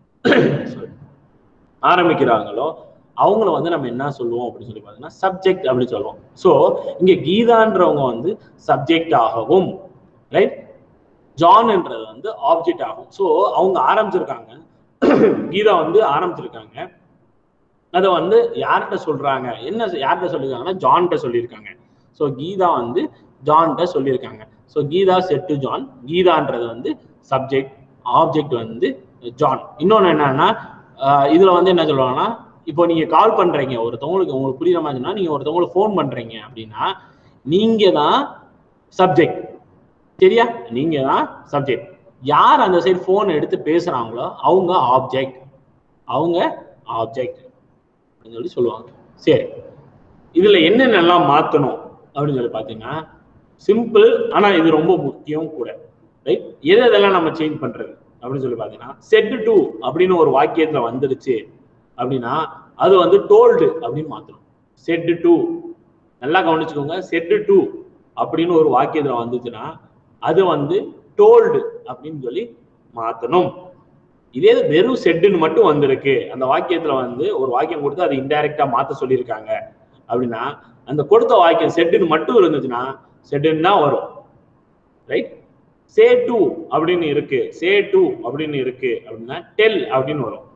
அவங்கள வந்து நம்ம என்ன சொல்லுவோம் அப்படின்னு சொல்லி பார்த்தீங்கன்னா சப்ஜெக்ட் அப்படின்னு சொல்லுவோம். ஸோ இங்க கீதான்றவங்க வந்து சப்ஜெக்ட் ஆகவும், ரைட், ஜான்ன்றது வந்து ஆப்ஜெக்ட் ஆகும். ஸோ அவங்க ஆரம்பிச்சிருக்காங்க, கீதா வந்து ஆரம்பிச்சிருக்காங்க. அதை வந்து யார்கிட்ட சொல்றாங்க, என்ன யார்கிட்ட சொல்லியிருக்காங்கன்னா ஜான்கிட்ட சொல்லியிருக்காங்க. ஸோ கீதா வந்து ஜான்கிட்ட சொல்லியிருக்காங்க. So Geetha said to John, கீதான்றது வந்து சப்ஜெக்ட், ஆப்ஜெக்ட் வந்து ஜான். இன்னொன்று என்னன்னா இதுல வந்து என்ன சொல்லுவாங்கன்னா இப்போ நீங்க கால் பண்றீங்க ஒருத்தவங்களுக்கு, உங்களுக்கு புரியுற மாதிரினா நீங்க ஒருத்தவங்களுக்கு ஃபோன் பண்றீங்க அப்படின்னா நீங்க தான் சப்ஜெக்ட், சரியா? நீங்க தான் சப்ஜெக்ட். யார் அந்த சைடு ஃபோன் எடுத்து பேசுறாங்களோ அவங்க ஆப்ஜெக்ட், அவங்க ஆப்ஜெக்ட் அப்படின்னு சொல்லி சொல்லுவாங்க. சரி, இதுல என்னென்னலாம் மாத்தணும் அப்படின்னு சொல்லி பார்த்தீங்கன்னா சிம்பிள், ஆனா இது ரொம்ப முக்கியம் கூட, ரைட்? எதெல்லாம் நம்ம சேஞ்ச் பண்றது அப்படின்னு சொல்லி பார்த்தீங்கன்னா செட் டு அப்படின்னு ஒரு வாக்கியத்துல வந்துருச்சு அப்படின்னா அது வந்து டோல்டு அப்படின்னு மாத்தணும். செட் டு, நல்லா கவனிச்சுக்கோங்க, செட் டு அப்படின்னு ஒரு வாக்கியத்துல வந்துச்சுன்னா அது வந்து டோல்டு அப்படின்னு சொல்லி மாத்தணும். இதே வெறும் செட்டுன்னு மட்டும் வந்திருக்கு, அந்த வாக்கியத்துல வந்து ஒரு வாக்கியம் கொடுத்து அது இன்டைரக்டா மாத்த சொல்லியிருக்காங்க அப்படின்னா அந்த கொடுத்த வாக்கியம் செட்டுன்னு மட்டும் இருந்துச்சுன்னா செட்டுன்னு தான் வரும், ரைட்? சே டு அப்படின்னு இருக்கு, சே டு அப்படின்னு இருக்கு அப்படின்னா டெல் அப்படின்னு வரும்.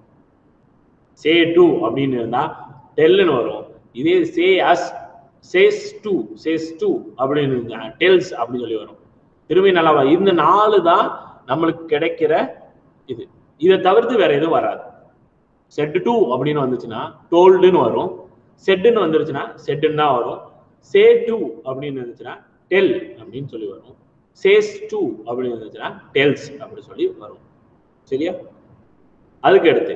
சே டு அப்படின்னு இருந்தா டெல்னு வரும். இதே say us, says to, says to அப்படின்னு இருந்தா டெல்ஸ் அப்படின்னு சொல்லி வரும். திரும்பி நல்லா இந்த 4 தான் நம்மளுக்கு கிடைக்கிற இது. இதை தவிர்த்து வேற எதுவும் வராது. செட் டு அப்படின்னு வந்துச்சுன்னா டோல்டுன்னு வரும், செட்டுன்னு வந்துருச்சுன்னா செட்டுன்னு தான் வரும், சே டு அப்படின்னு இருந்துச்சுன்னா டெல் அப்படின்னு சொல்லி வரும், சேஸ் டு அப்படின்னு இருந்துச்சுன்னா டெல்ஸ் அப்படி சொல்லி வரும். சரியா? அதுக்கு அடுத்து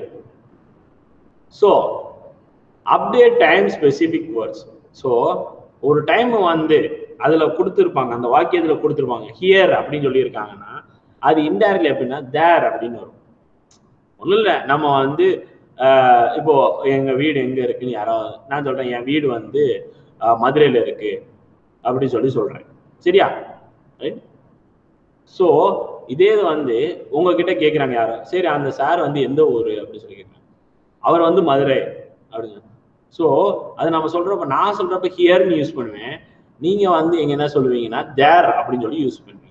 so update time specific words. So ஒரு டைம் வந்து அதுல கொடுத்துருப்பாங்க, அந்த வாக்கியத்துல கொடுத்துருப்பாங்க ஹியர் அப்படின்னு சொல்லியிருக்காங்கன்னா அது இன்டைரக்ட்லி எப்படின்னா தேர் அப்படின்னு வரும். ஒன்றும் இல்லை, நம்ம வந்து இப்போ எங்க வீடு எங்க இருக்குன்னு யாராவது நான் சொல்றேன் என் வீடு வந்து மதுரையில இருக்கு அப்படின்னு சொல்லி சொல்றேன், சரியா? ரைட்? ஸோ இதே வந்து உங்ககிட்ட கேட்குறாங்க யாரோ, சரி அந்த சார் வந்து எந்த ஊர் அப்படின்னு சொல்லி கேட்குறாங்க, அவர் வந்து மதுரை அப்படின்னு. ஸோ அது நம்ம சொல்றப்ப, நான் சொல்றப்ப ஹியர்னு யூஸ் பண்ணுவேன், நீங்க வந்து எங்க என்ன சொல்லுவீங்கன்னா தேர் அப்படின்னு சொல்லி யூஸ் பண்ணுவீங்க.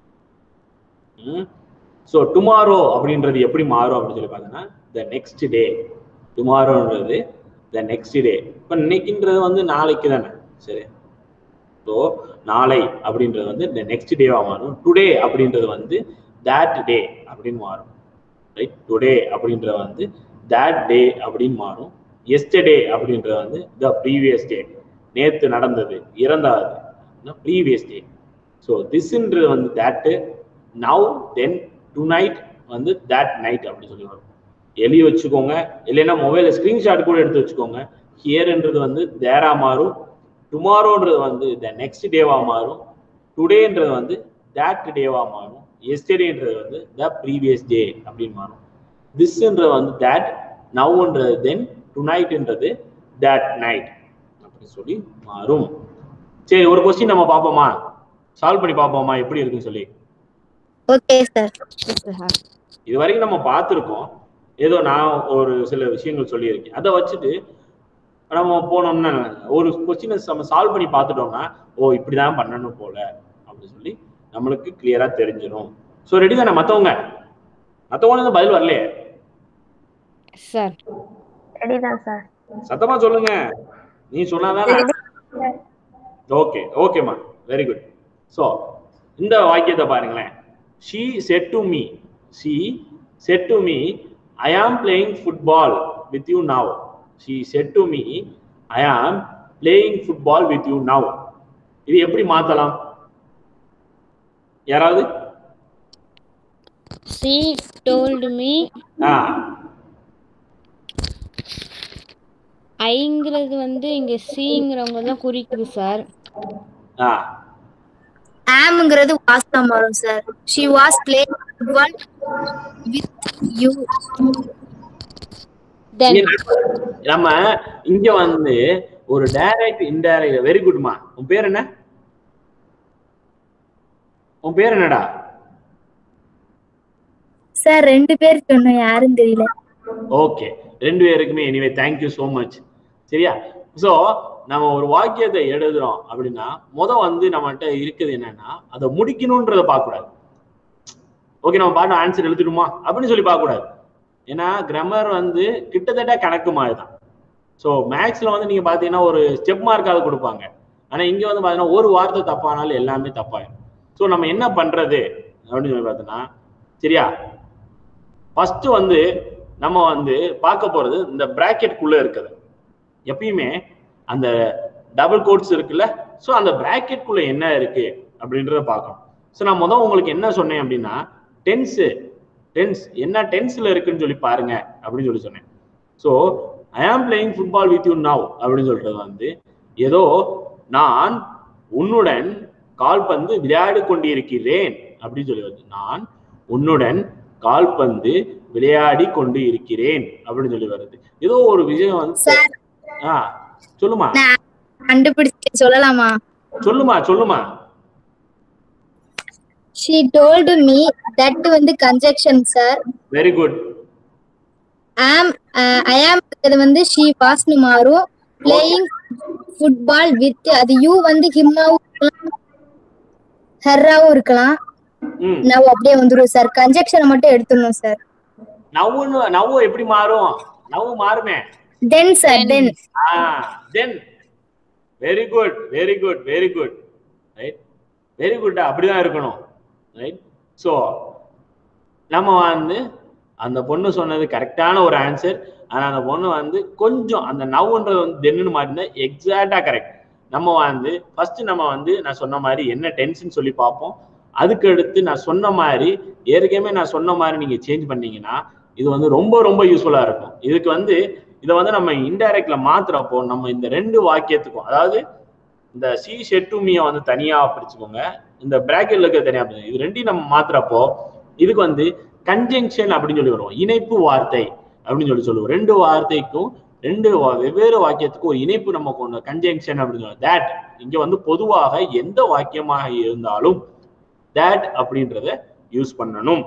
ஸோ டுமாரோ அப்படின்றது எப்படி மாறும் அப்படின்னு சொல்லி பார்த்தீங்கன்னா the next day. டுமாரோன்றது the next day. இப்போ இன்னைக்குன்றது வந்து நாளைக்கு தானே, சரி? ஸோ நாளை அப்படின்றது வந்து த நெக்ஸ்ட் டேவா மாறும். டுடே அப்படின்றது வந்து தேட் டே அப்படின்னு மாறும், ரைட்? டுடே அப்படின்றது வந்து தேட் டே அப்படின்னு மாறும். எஸ்டர்டே அப்படின்றது வந்து த ப்ரீவியஸ் டே, நேற்று நடந்தது, இறந்தாது, ப்ரீவியஸ் டே. ஸோ திஸ்ன்றது வந்து தேட்டு, நவ், தென், டுநைட் வந்து தேட் நைட் அப்படின்னு சொல்லி வரும். எழுதி வச்சுக்கோங்க, இல்லைன்னா மொபைலில் ஸ்க்ரீன்ஷாட் கூட எடுத்து வச்சுக்கோங்க. ஹியர்ன்றது வந்து தேரா மாறும், டுமாரோன்றது வந்து த நெக்ஸ்ட் டேவா மாறும், டுடேன்றது வந்து தேட் டேவா மாறும், எஸ்டர்டேன்றது வந்து த ப்ரீவியஸ் டே அப்படின்னு மாறும். திஸ்ன்றது வந்து தேட், நவ்ன்றது தென், டுநைட்ன்றது தேட் நைட் அப்படின்னு சொல்லி மாறும். சரி, ஒரு கொஸ்டின் நம்ம பார்ப்போமா, சால்வ் பண்ணி பார்ப்போமா எப்படி இருக்குன்னு சொல்லி. Okay sir. இது வரைக்கும் நம்ம பார்த்துருக்கோம், ஏதோ நான் ஒரு சில விஷயங்கள் சொல்லியிருக்கேன், அதை வச்சுட்டு நம்ம போனோம்னா ஒரு கொஸ்டினை நம்ம சால்வ் பண்ணி பார்த்துட்டோம்னா ஓ இப்படிதான் பண்ணணும் போல அப்படின்னு சொல்லி நம்மளுக்கு கிளியரா தெரிஞ்சிடும். ஸோ ரெடி தானே? மற்றவங்க பதில் வரலையே சார்? ரெடி தான் சார். சத்தமா சொல்லுங்க, நீ சொன்னாதானே. ஓகே, ஓகேம்மா, வெரி குட். ஸோ இந்த வாக்கியத்தை பாருங்களேன். she said to me, she said to me, I am playing football with you now. She said to me, I am playing football with you now. இது எப்படி மாத்தலாம் யாராவது? she told me, ஐங்கிறது வந்து இங்க சிங்கிறவங்க தான் குறிக்குது சார். ஆம்ங்கிறது வாஸ் தான் மாறும் sir. She was playing football with you. then நம்ம இங்க வந்து ஒரு டைரக்ட் இன்டைரக்ட். வெரி குட்மா. உன் பேர் என்ன? உன் பேர் என்னடா? சார் 2 பேர் சொன்னோம், யாரும் தெரியல. ஓகே, 2 பேருக்குமே எனிவே தேங்க்யூ ஸோ மச். சரியா? ஸோ நம்ம ஒரு வாக்கியத்தை எழுதுறோம் அப்படின்னா வந்து நம்மகிட்ட இருக்குது என்னன்னா அதை முடிக்கணும்ன்றதை பார்க்கக்கூடாது. ஓகே, நம்ம பாட்டு ஆன்சர் எழுதிடுமா அப்படின்னு சொல்லி பார்க்கக்கூடாது. ஏன்னா கிராமர் வந்து கிட்டத்தட்ட கணக்கு மாதிரி தான். ஸோ மேக்ஸ்ல வந்து நீங்க பாத்தீங்கன்னா ஒரு ஸ்டெப் மார்க்காவது கொடுப்பாங்க. ஆனா இங்க வந்து பாத்தீங்கன்னா ஒரு வார்த்தை தப்பானாலும் எல்லாமே தப்பாயிடும். ஸோ நம்ம என்ன பண்றது அப்படின்னு சொல்லி பார்த்தோம்னா, சரியா, ஃபர்ஸ்ட் வந்து நம்ம வந்து பார்க்க போறது இந்த பிராக்கெட்குள்ள இருக்குது. எப்பயுமே அந்த டபுள் கோட்ஸ் இருக்குல்ல, ஸோ அந்த பிராக்கெட்குள்ள என்ன இருக்கு அப்படின்றத பார்க்கணும். ஸோ நான் உங்களுக்கு என்ன சொன்னேன் அப்படின்னா, டென்ஸ் என்ன டென்ஸ்ல இருக்குன்னு சொல்லி பாருங்க அப்படின்னு சொல்லி சொன்னேன். So I am playing football with you now அப்படின்னு சொல்றது வந்து ஏதோ நான் உன்னுடன் கால்பந்து விளையாடி கொண்டிருக்கிறேன் அப்படின்னு சொல்லி வருது. நான் உன்னுடன் கால்பந்து விளையாடி கொண்டு இருக்கிறேன் அப்படின்னு சொல்லி வருது. ஏதோ ஒரு விஷயம் வந்து சொல்லுமா, கண்டுபிடிச்சு சொல்லலாமா? சொல்லுமா. She told me that வந்து conjunction sir. Very good. I am இது வந்து she was னு மாறும். Playing football with அது you வந்து himமாவும் இருக்கலாம், herராவும் இருக்கலாம். now அப்படியே வந்துரும் சார். conjunction மட்டும் எடுத்துறணும் சார். now எப்படி மாறும்? now மாறுமே. then sir then. then very good right, very good. அப்படிதான் இருக்கணும் ரைட். ஸோ நம்ம வந்து அந்த பொண்ணு சொன்னது கரெக்டான ஒரு ஆன்சர். ஆனால் அந்த பொண்ணு வந்து கொஞ்சம் அந்த நவ்ன்றது வந்து தென்னு மாட்டிருந்தா எக்ஸாக்டா கரெக்ட். நம்ம வந்து ஃபர்ஸ்ட் நம்ம வந்து நான் சொன்ன மாதிரி என்ன டென்ஸ்ன்னு சொல்லி பார்ப்போம். அதுக்கு அடுத்து நான் சொன்ன மாதிரி ஏற்கனவே நான் சொன்ன மாதிரி நீங்க சேஞ்ச் பண்ணீங்கன்னா இது வந்து ரொம்ப ரொம்ப யூஸ்ஃபுல்லா இருக்கும். இதுக்கு வந்து இதை வந்து நம்ம இன்டைரக்ட்ல மாத்துறப்போ நம்ம இந்த 2 வாக்கியத்துக்கும், அதாவது இந்த சி ஷெட்டுமியை வந்து தனியா பிரிச்சுக்கோங்க, இந்த பிராக்கெட்ல இருக்க தனியா பிரிச்சு, இது 2 நம்ம மாத்துறப்போ இதுக்கு வந்து கன்ஜங்ஷன் அப்படின்னு சொல்லி வருவோம், இணைப்பு வார்த்தை அப்படின்னு சொல்லி சொல்லுவோம். 2 வார்த்தைக்கும் 2 வெவ்வேறு வாக்கியத்துக்கும் ஒரு இணைப்பு நம்ம கொண்டு கன்ஜங்ஷன் அப்படின்னு சொல்லுவோம். தேட் இங்க வந்து பொதுவாக எந்த வாக்கியமாக இருந்தாலும் தேட் அப்படின்றத யூஸ் பண்ணணும்.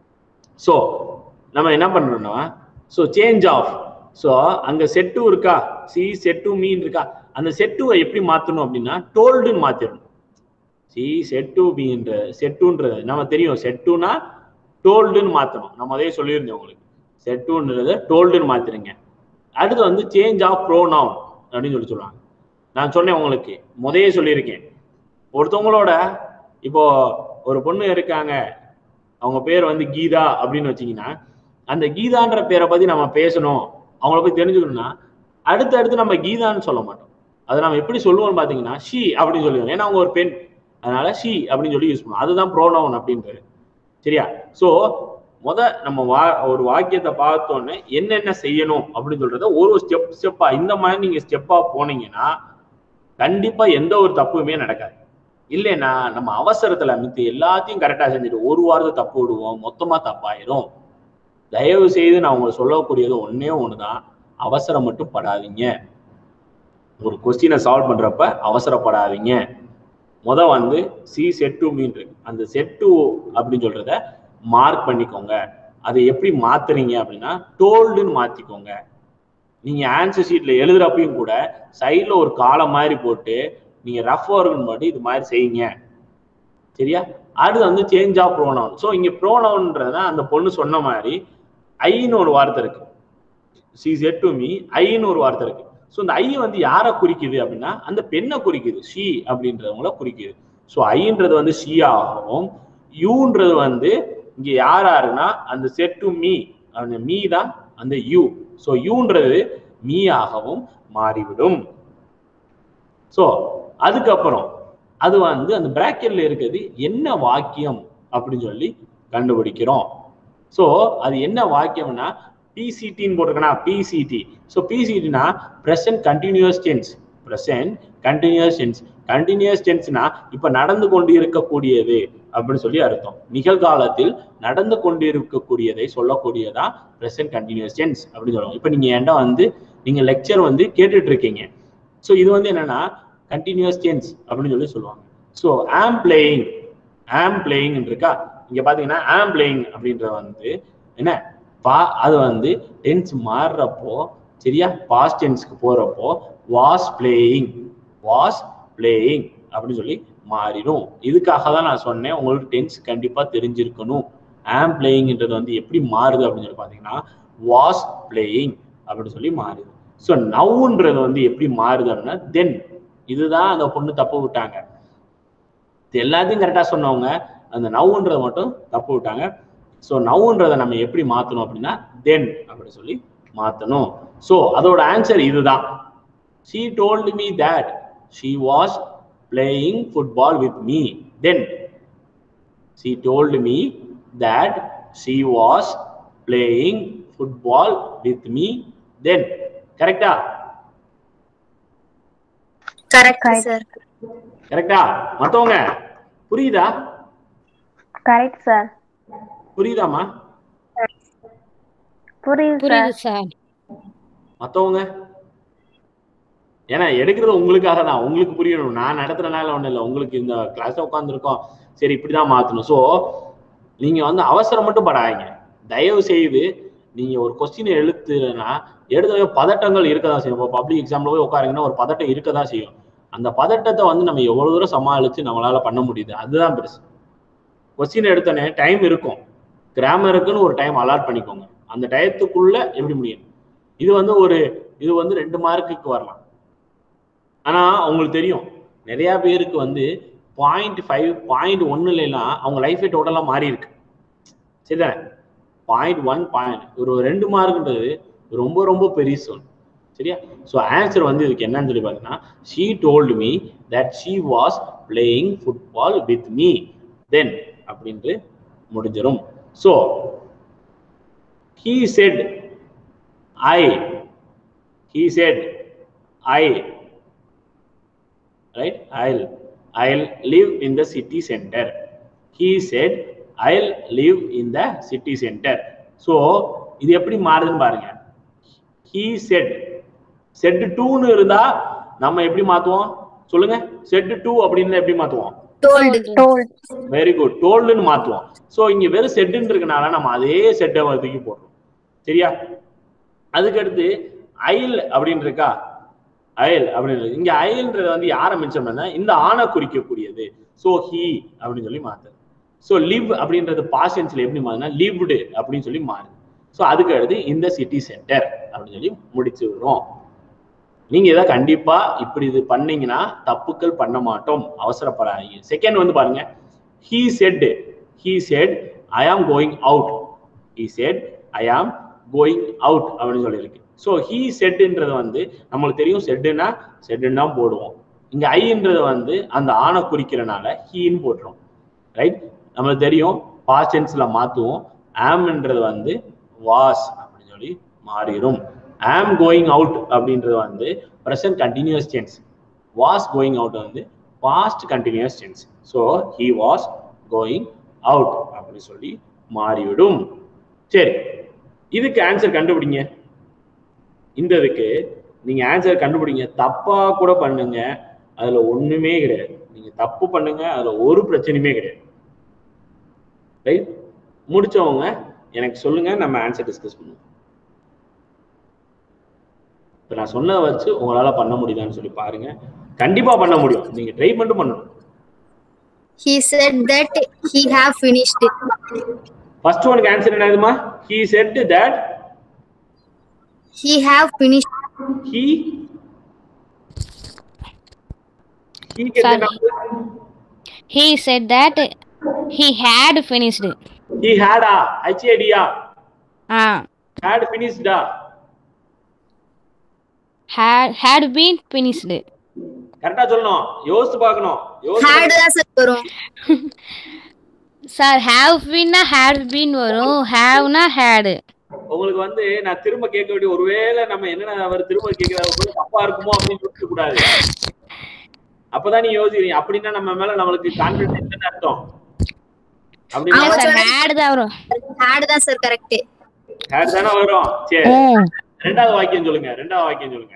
ஸோ நம்ம என்ன பண்றோம்னா, ஸோ சேஞ்ச் ஆஃப், ஸோ அங்க செட்டு இருக்கா, சி செட்டு மீன் இருக்கா, அந்த செட்டுவை எப்படி மாத்தணும் அப்படின்னா டோல்டுன்னு மாத்திடணும். சி செட்டு மீன்ற செட்டுன்றது நம்ம தெரியும், செட்டுனா டோல்டுன்னு மாத்தணும். நம்ம அதே சொல்லியிருந்தோம் உங்களுக்கு, செட்டுன்றத டோல்டுன்னு மாத்திருங்க. அடுத்து வந்து சேஞ்ச் ஆஃப் ப்ரோனவுன் அப்படின்னு சொல்லி சொல்லுவாங்க. நான் சொன்னேன் உங்களுக்கு முதையே சொல்லியிருக்கேன், ஒருத்தவங்களோட இப்போ ஒரு பொண்ணு இருக்காங்க, அவங்க பேர் வந்து கீதா அப்படின்னு வச்சிங்கன்னா, அந்த கீதான்ற பேரை பத்தி நம்ம பேசணும், அவங்கள போய் தெரிஞ்சுக்கணும்னா அடுத்து நம்ம கீதான்னு சொல்ல மாட்டோம். அதை நம்ம எப்படி சொல்லுவோம்னு பாத்தீங்கன்னா ஷி அப்படின்னு சொல்லுவோம். ஏன்னா அவங்க ஒரு பெண், அதனால ஷி அப்படின்னு சொல்லி யூஸ் பண்ணுவோம். அதுதான் ப்ரோனவுன் அப்படின்றது. சரியா? ஸோ நம்ம ஒரு வாக்கியத்தை பார்த்தோன்னே என்னென்ன செய்யணும் அப்படின்னு சொல்றத ஒரு ஸ்டெப்பா இந்த மாதிரி நீங்க ஸ்டெப்பா போனீங்கன்னா கண்டிப்பா எந்த ஒரு தப்புமே நடக்காது. இல்லைன்னா நம்ம அவசரத்துல மித்த எல்லாத்தையும் கரெக்டா செஞ்சுட்டு ஒரு வாரத்தை தப்பு விடுவோம், மொத்தமா தப்பாயிரும். தயவு செய்து நான் உங்களுக்கு சொல்லக்கூடியது ஒன்னே ஒண்ணுதான், அவசரம் மட்டும் படாதீங்க. ஒரு கொஸ்டினை சால்வ் பண்றப்ப அவசரப்படாதீங்க. வந்து சி செட்டு மீன் இருக்கு, அந்த செட்டு அப்படின்னு சொல்றத மார்க் பண்ணிக்கோங்க. அதை எப்படி மாத்துறீங்க அப்படின்னா டோல்டுன்னு மாத்திக்கோங்க. நீங்க ஆன்சர் ஷீட்ல எழுதுறப்பையும் கூட சைட்ல ஒரு காலம் மாதிரி போட்டு நீங்க ரஃப் ஒர்க் மட்டும் இது மாதிரி செய்யுங்க. சரியா? அடுத்து வந்து சேஞ்ச் ஆஃப் ப்ரோனவுன். ஸோ இங்க ப்ரோனவுன்ன்றத அந்த பொண்ணு சொன்ன மாதிரி ஐன்னு ஒரு வார்த்தை இருக்கு, சி செட் டு மீ ஐன்னு ஒரு வார்த்தை இருக்கு. ஸோ இந்த ஐ வந்து யாரை குறிக்குது அப்படின்னா அந்த பெண்ணை குறிக்குது, ஷி அப்படின்றவங்கள குறிக்குது. ஸோ ஐன்றது வந்து ஷி ஆகவும், யூன்றது வந்து இங்க யாரா இருக்குன்னா அந்த செட் டு மீ, அந்த மீ தான் அந்த யூ. ஸோ யூன்றது மீ ஆகவும் மாறிவிடும். ஸோ அதுக்கப்புறம் அது வந்து அந்த பிராக்கெட்ல இருக்கிறது என்ன வாக்கியம் அப்படின்னு சொல்லி கண்டுபிடிக்கிறோம். ஸோ அது என்ன வாக்கியம்னா பிசிடின்னு போட்டிருக்கனா, பிசிடி. ஸோ பிசிடினா present continuous tense, present continuous tense. Continuous டென்ஸ்னா இப்ப நடந்து கொண்டு இருக்கக்கூடியது அப்படின்னு சொல்லி அர்த்தம். நிகழ்காலத்தில் நடந்து கொண்டு இருக்கக்கூடியதை சொல்லக்கூடியதா ப்ரெசன்ட் கண்டினியூஸ் டென்ஸ் அப்படின்னு சொல்லுவாங்க. இப்ப நீங்க என்கிட்ட வந்து நீங்க லெக்சர் வந்து கேட்டுட்டு இருக்கீங்க. ஸோ இது வந்து என்னன்னா கண்டினியூஸ் டென்ஸ் அப்படின்னு சொல்லி சொல்லுவாங்க. ஸோ ஆம் பிளேயிங் இருக்கா, இங்க பாத்தீங்கன்னா ஆம் பிளேயிங் அப்படின்றது வந்து என்ன அது வந்து டென்ஸ் மாறுறப்போ சரியா பாஸ்ட் டென்ஸ்க்கு போறப்போ வாஸ் பிளேயிங் அப்படின்னு சொல்லி மாறிடும். இதுக்காக தான் நான் சொன்னேன் உங்களுக்கு டென்ஸ் கண்டிப்பா தெரிஞ்சிருக்கணும். ஆம் பிளேயிங்ன்றது வந்து எப்படி மாறுது அப்படின்னு சொல்லி பாத்தீங்கன்னா வாஸ் பிளேயிங் அப்படின்னு சொல்லி மாறுது. ஸோ நவுன்றது வந்து எப்படி மாறுது அப்படின்னா தென். இதுதான் அந்த பொண்ணு தப்பு விட்டாங்க. எல்லாத்தையும் கரெக்டா சொன்னவங்க அந்த நவுன்றதை மட்டும் தப்பு விட்டாங்க. ஸோ நவுன்றதை நம்ம எப்படி மாத்தணும் அப்படின்னா தென் அப்படின்னு சொல்லி மாத்தணும். ஸோ அதோட ஆன்சர் இதுதான். She told me that she was playing football with me then. She told me that she was playing football with me then. கரெக்டா? Correct sir. கரெக்டா? மத்தவங்க புரியுதா? Correct sir. புரியுதாமா? புரியுது சார். மத்தவங்க ஏன்னா எடுக்கிறது உங்களுக்காக தான், உங்களுக்கு புரியணும். நான் நடத்துறதுனால ஒண்ணும் இல்லை, உங்களுக்கு இந்த கிளாஸ்ல உட்காந்துருக்கோம் சரி இப்படிதான் மாத்தணும். ஸோ நீங்க வந்து அவசரம் மட்டும் படாதீங்க. தயவு செய்து நீங்க ஒரு கொஸ்டினை எழுத்துனா எடுத்த பதட்டங்கள் இருக்கதான் செய்யும். இப்போ பப்ளிக் எக்ஸாம்ல போய் உட்காருங்கன்னா ஒரு பதட்டம் இருக்கதான் செய்யும். அந்த பதட்டத்தை வந்து நம்ம எவ்வளவு தூரம் சமாளிச்சு நம்மளால பண்ண முடியுது அதுதான் பெருசு. கொஸ்டின் எடுத்தோன்னே டைம் இருக்கும், கிராமருக்குன்னு ஒரு டைம் அலாட் பண்ணிக்கோங்க. அந்த டயத்துக்குள்ள எப்படி முடியும். இது வந்து 2 மார்க்குக்கு வரலாம். ஆனா உங்களுக்கு தெரியும் நிறைய பேருக்கு வந்து 0.5 0.1 அவங்க லைஃபே டோட்டலா மாறி இருக்கு. சரிதானே? 0.1 ஒரு 2 மார்க்ன்றது ரொம்ப ரொம்ப பெரிய சொல். சரியா? ஸோ ஆன்சர் வந்து இதுக்கு என்னன்னு சொல்லி பார்த்தீங்கன்னா she told me that she was playing football with me then அப்படின்ட்டு முடிஞ்சிடும். So he said I right, I'll live in the city center. He said I'll live in the city center. So இது எப்படி மாறுதுன்னு பாருங்க. he said to னு இருந்தா நம்ம எப்படி மாத்துவோம் சொல்லுங்க? said to அப்படின்னு எப்படி மாத்துவோம்? told. வெரி குட், டோல்டுன்னு மாத்துவோம். ஸோ இங்க வெறும் செட்டுன்னு இருக்கனால நம்ம அதே செட்டை தூக்கி போடுறோம். சரியா? அதுக்கடுத்து அயல் அப்படின்னு இருக்கா, அயல் அப்படின்னு இங்க அயல்ன்றது வந்து யாரை மென்ஷன் பண்ணா இந்த ஆணை குறிக்கக்கூடியது. ஸோ ஹி அப்படின்னு சொல்லி மாத்துது. ஸோ லிவ் அப்படின்றது பாஸ்டென்ஸ்ல எப்படி மாறுதுன்னா லிவ்டு அப்படின்னு சொல்லி மாறுது. ஸோ அதுக்கு அடுத்து இந்த சிட்டி சென்டர் அப்படின்னு சொல்லி முடிச்சு விடுறோம். நீங்க இதை கண்டிப்பா இப்படி இது பண்ணீங்கன்னா தப்புக்கள் பண்ண மாட்டோம், அவசரப்படாதீங்க. செகண்ட் வந்து பாருங்க, he said I am going out. he said I am going out அப்படின்னு சொல்லியிருக்கு. ஸோ he saidன்றது வந்து நம்மளுக்கு தெரியும் செட்டுன்னா தான் போடுவோம். இங்க ஐன்றது வந்து அந்த ஆணை குறிக்கிறனால ஹீன்னு போட்டுரும். ரைட்? நம்மளுக்கு தெரியும் பாஸ்ட் டென்ஸ்ல மாத்துவோம். ஆம்ன்றது வந்து வாஸ் அப்படின்னு சொல்லி மாறிடும். ஆம் கோயிங் அவுட் அப்படின்றது வந்து present continuous tense. Was going out வந்து past continuous tense. So he was going out அப்படின்னு சொல்லி மாறிவிடும். சரி, இதுக்கு ஆன்சர் கண்டுபிடிங்க. இந்த இதுக்கு நீங்க ஆன்சர் கண்டுபிடிங்க. தப்பா கூட பண்ணுங்க, அதுல ஒண்ணுமே கிடையாது. நீங்க தப்பு பண்ணுங்க, அதுல ஒரு பிரச்சனையுமே கிடையாது. ரைட்? முடிச்சவங்க எனக்கு சொல்லுங்க, நம்ம ஆன்சர் டிஸ்கஸ் பண்ணுவோம். இப்ப நான் சொன்னதை வச்சு உங்களால பண்ண முடியுதான்னு சொல்லி பாருங்க. கண்டிப்பா பண்ண முடியும், நீங்க ட்ரை மட்டும் பண்ணணும். He said that he have finished. First ஒன்க்கு ஆன்சர் என்னதுமா? he said that he have finished. he said that he had finished. he had HADA had finished had been finished. கரெக்ட்டா சொல்லணும், யோசிச்சு பார்க்கணும். had தான் சார் வரும். சார் have been னா had been வரும், have னா had. உங்களுக்கு வந்து நான் திரும்ப கேட்க வேண்டிய ஒருவேளை நம்ம என்னென்ன அவர் திரும்ப கேட்கிறாரு தப்பா இருக்குமோ அப்படின்னு யோசிக்க கூடாது. அப்பதான் நீ யோசிக்கிறீங்க அப்படின்னா நம்ம மேல நம்மளுக்கு கான்பிடன்ஸ் இல்லைன்னு அர்த்தம். அப்படின்னா ஹேட் தான் வரும். ஹேட் தான் சார் கரெக்ட். ஹேட் தானே வரும். சரி ரெண்டாவது வாக்கியம் சொல்லுங்க. ரெண்டாவது வாக்கியம் சொல்லுங்க.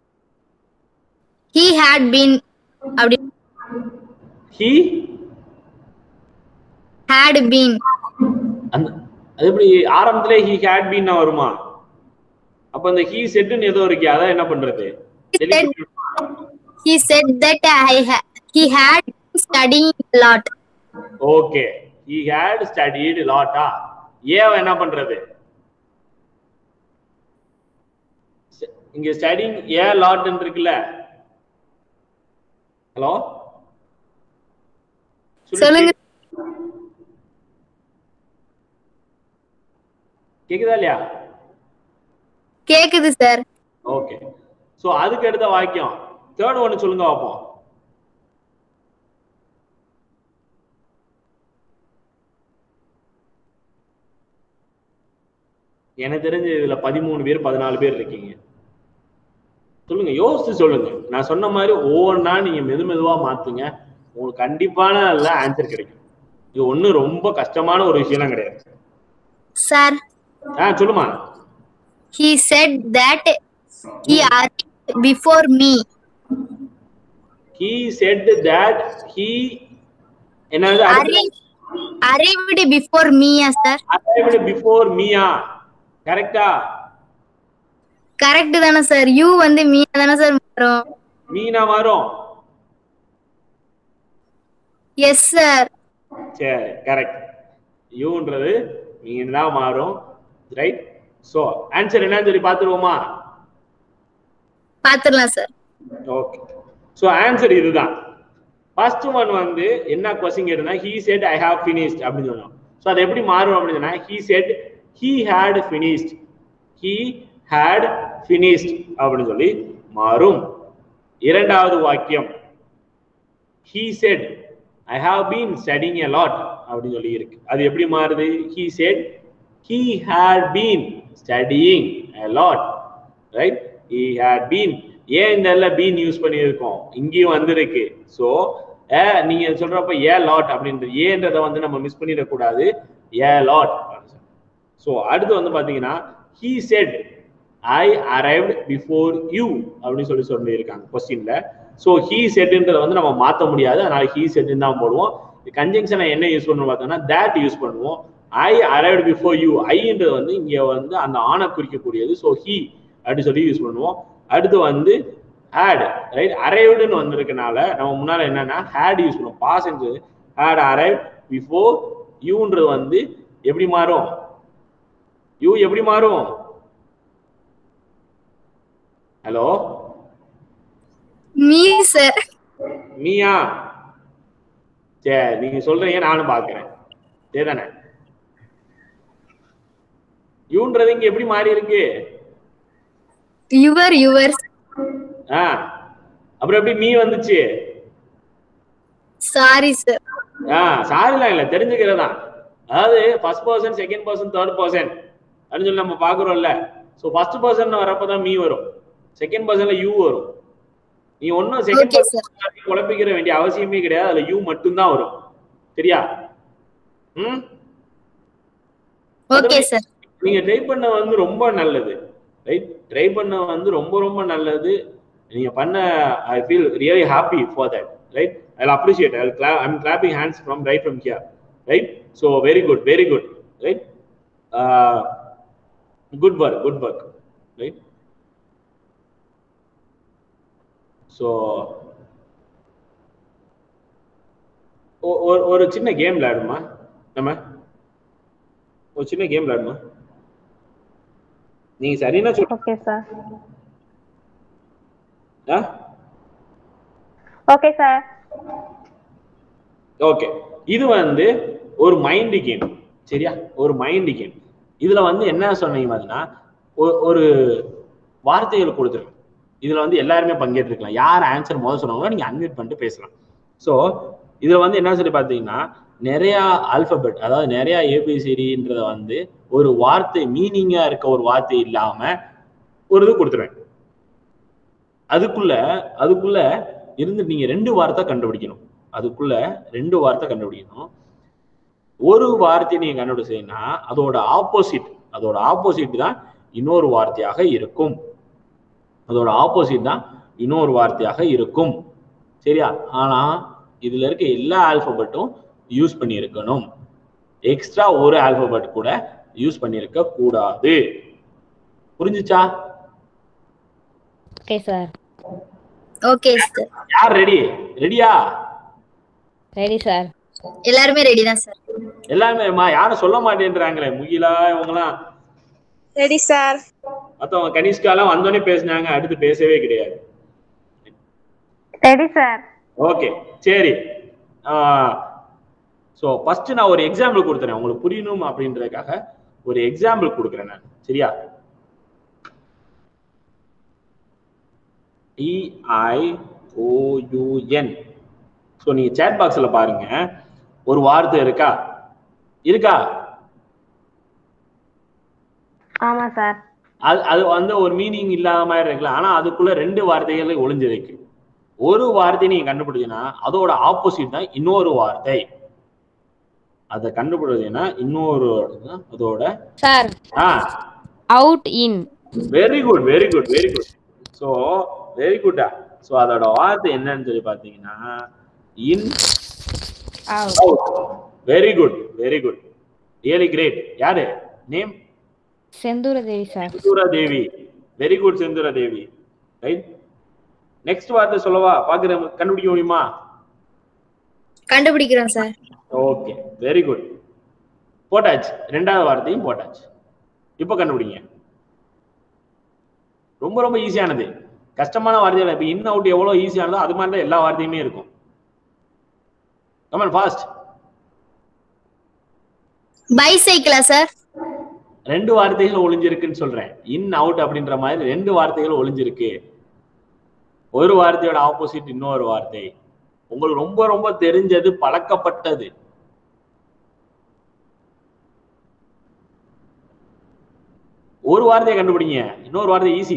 he had been அப்படி he had been அந்த அது எப்படி ஆரம்பத்திலே he had been வருமா? அப்ப அந்த he said ன்னு ஏதோ இருக்கு. அத என்ன பண்றது? he said that he had studied a lot. Okay, he had studied a lot. ஏவ என்ன பண்றது? இங்க studying a lot ன்னு இருக்குல்ல. ஹலோ சொல்லுங்க. கேக்குதா இல்லையா? கேக்குது சார். ஓகே, சோ அதுக்கு அடுத்த வாக்கியம் தேர்ட் ஒன்னு சொல்லுங்க பாப்போம். எனக்கு தெரிஞ்சு இதுல 13 பேர் 14 பேர் இருக்கீங்க. சொல்லுங்க, யோசிச்சு சொல்லுங்க. நான் சொன்ன மாதிரி ஒவ்வொன்றா நீங்க மெதுவா மாத்துங்க. உங்களுக்கு கண்டிப்பான ஆன்சர் கிடைக்கும். இது ஒண்ணு ரொம்ப கஷ்டமான ஒரு விஷயம் கிடையாது சார். சொல்லுமா. he said that he arrived before me. he said that he என்னது arrived before me sir. arrived before me கரெக்ட்டா? கரெக்ட் தானே சார். யூ வந்து மீனா தானே சார் வரும். மீனா வரும். Yes sir. சரி கரெக்ட். யூன்றது மீன் தான் மாறும். ரைட். சோ ஆன்சர் என்னன்னு சொல்லி பாத்துருவோமா? பாத்துறலாம் சார். ஓகே, சோ ஆன்சர் இதுதான். ஃபர்ஸ்ட் ஒன் வந்து என்ன क्वेश्चन கேட்டனா he said I have finished அப்படி சொன்னோம். சோ அது எப்படி மாறும் அப்படினா he said he had finished. he had finished அப்படி சொல்லி மாறும். இரண்டாவது வாக்கியம் he said I have been studying a lot அப்படி சொல்லி இருக்கு. அது எப்படி மாறுது? he said he had been studying a lot. right? he had been. ஏன் இந்த எல்லாம் been யூஸ் பண்ணியிருக்கோம்? இங்கேயும் வந்திருக்கு. ஸோ நீங்க சொல்றப்ப ஏ லாட் அப்படின்றது ஏன்றதை வந்து நம்ம மிஸ் பண்ணிடக்கூடாது. A lot. ஸோ அடுத்து வந்து பாத்தீங்கன்னா he said I arrived before you அப்படின்னு சொல்லியிருக்காங்க கொஸ்டின்ல. ஸோ he saidன்றதை வந்து நம்ம மாற்ற முடியாது. அதனால he said தான் போடுவோம். கன்ஜங்ஷனை என்ன யூஸ் பண்ணுவோம் பார்த்தோம்னா that யூஸ் பண்ணுவோம். I arrived before you. ஐன்றது வந்து இங்க வந்து அந்த ஆணை குறிக்கக்கூடியது. ஸோ he அப்படின்னு சொல்லி யூஸ் பண்ணுவோம். அடுத்து வந்து had, ரைட்? arrivedன்னு வந்திருக்கனால நம்ம முன்னால என்னன்னா had யூஸ் பண்ணுவோம். past had arrived before youன்றது வந்து எப்படி மாறும்? you எப்படி மாறும்? Hello me sir. மீயா? சரி நீங்க சொல்றீங்க, நானும் பாக்குறேன். சரிதானே? யூன்றது இங்க எப்படி மாறி இருக்கு? யுவர். அப்புறம் எப்படி மீ வந்துச்சு? Sorry sir. சாரிலாம் இல்ல, தெரிஞ்சுக்கிறதா. அதாவது first person, second person, third person அப்படின்னு சொல்லி நம்ம பாக்குறோம்ல. ஸோ ஃபர்ஸ்ட் பர்சன் வரப்பதான் மீ வரும், செகண்ட் பர்சன்ல யூ வரும். நீ ஒன்னும் செகண்ட் பர்சன் குழப்பிக்கிற வேண்டிய அவசியமே கிடையாது. அதுல யூ மட்டும்தான் வரும். சரியா? Okay sir. நீங்க ட்ரை பண்ண வந்து ரொம்ப நல்லது. ரைட்? ட்ரை பண்ண வந்து ரொம்ப ரொம்ப நல்லது. நீங்க பண்ண I feel really happy for that. Right? I'll appreciate. I'm clapping hands from here. Right? So very good, very good. Right? Good work. Right? So ஒரு சின்ன கேம் விளையாடுமா? நம்ம ஒரு சின்ன கேம் விளையாடுமா? நீங்க சரினா சொல்லுங்க. Okay sir. Okay sir. Okay, இது வந்து ஒரு மைண்ட் கேம். சரியா? ஒரு மைண்ட் கேம். இதுல வந்து என்ன சொன்னீங்க பாத்தீங்கன்னா ஒரு வார்த்தைகள் கொடுத்துருக்கு. இதுல வந்து எல்லாருமே பங்கேற்றுக்கலாம். யார் ஆன்சர் முதல்ல சொன்னாங்களோ நீங்க அன்மியூட் பண்ணிட்டு பேசலாம். ஸோ இதுல வந்து என்ன சொல்லி பாத்தீங்கன்னா நிறைய ஆல்பபெட், அதாவது நிறைய ஏபிசிடின்றத வந்து ஒரு வார்த்தை மீனிங்கா இருக்க ஒரு வார்த்தை இல்லாம ஒரு இது கொடுத்துருவேன். அதுக்குள்ள இருந்து நீங்க 2 வார்த்தை கண்டுபிடிக்கணும். அதுக்குள்ள 2 வார்த்தை கண்டுபிடிக்கணும். ஒரு வார்த்தை நீங்க கண்டுபிடிச்சீங்கன்னா அதோட ஆப்போசிட் தான் இன்னொரு வார்த்தையாக இருக்கும். அதோட ஆப்போசிட் தான் இன்னொரு வார்த்தையாக இருக்கும். சரியா? ஆனா இதுல இருக்க எல்லா ஆல்பபெட்டும் யூஸ் பண்ணி இருக்கணும். எக்ஸ்ட்ரா ஒரு ஆல்பபெட் கூட யூஸ் பண்ணிருக்க கூடாது. புரிஞ்சுச்சா? Okay sir. Okay sir. யார் ரெடியா? Ready sir. எல்லாருமே ரெடி தான் சார். எல்லாருமே யாரும் சொல்ல மாட்டேன்றாங்களே. முகிலா இவங்கலாம் ரெடி சார். மத்தவங்க கனிஷ்காலாம் வந்தோடனே பேசினாங்க, அடுத்து பேசவே கிடையாது. Ready sir. ஓகே சரி. ஸோ ஃபர்ஸ்ட் நான் ஒரு எக்ஸாம்பிள் கொடுத்துறேன் உங்களுக்கு புரியணும் அப்படின்றதுக்காக. ஒரு எக்ஸாம்பிள் கொடுக்குறேன் நான். சரியா? EIOUN. ஸோ நீங்க சேட் பாக்ஸ்ல பாருங்க, ஒரு வார்த்தை இருக்கா? ஆமா சார். அது வந்து ஒரு மீனிங் இல்லாத மாதிரி இருக்குல்ல, ஆனா அதுக்குள்ள 2 வார்த்தைகள் ஒளிஞ்சிருக்கு. ஒரு வார்த்தை நீங்க கண்டுபிடிச்சீங்கன்னா அதோட ஆப்போசிட் தான் இன்னொரு வார்த்தை. அதை கண்டுபிடிச்சீங்கன்னா இன்னொரு அதோட sir out in. Very good. So very குட்டா. ஸோ அதோட வார்த்தை என்னன்னு சொல்லி பாத்தீங்கன்னா in out. Very good really great. யாரு நேம்? செந்தூர தேவி சார். செந்தூர தேவி. வெரி குட் செந்தூர தேவி. ரைட். நெக்ஸ்ட் வார்த்தை சொல்லவா? பாக்குற கண்டுபிடிக்க முடியுமா? கண்டுபிடிக்கிறோம் சார். Okay very good. போட்டாச்சு. 2வது வார்த்தையும் போட்டாச்சு. இப்போ கண்டுபிடிங்க. ரொம்ப ஈஸியானது. கஷ்டமான வார்த்தைகள் இப்ப இன் அவுட் எவ்வளவு ஈஸியானதோ அது மாதிரி தான் எல்லா வார்த்தையுமே இருக்கும். Come on fast. பைசைக்கிளா சார்? 2 வார்த்தைகள் ஒளிஞ்சிருக்குன்னு சொல்றேன். இன் அவுட் அப்படின்ற மாதிரி 2 வார்த்தைகள் ஒளிஞ்சிருக்கு. ஒரு வார்த்தையோட ஆப்போசிட் இன்னொரு வார்த்தை. உங்களுக்கு ரொம்ப தெரிஞ்சது, பழக்கப்பட்டது. ஒரு வார்த்தையை கண்டுபிடிங்க, இன்னொரு வார்த்தை ஈஸி.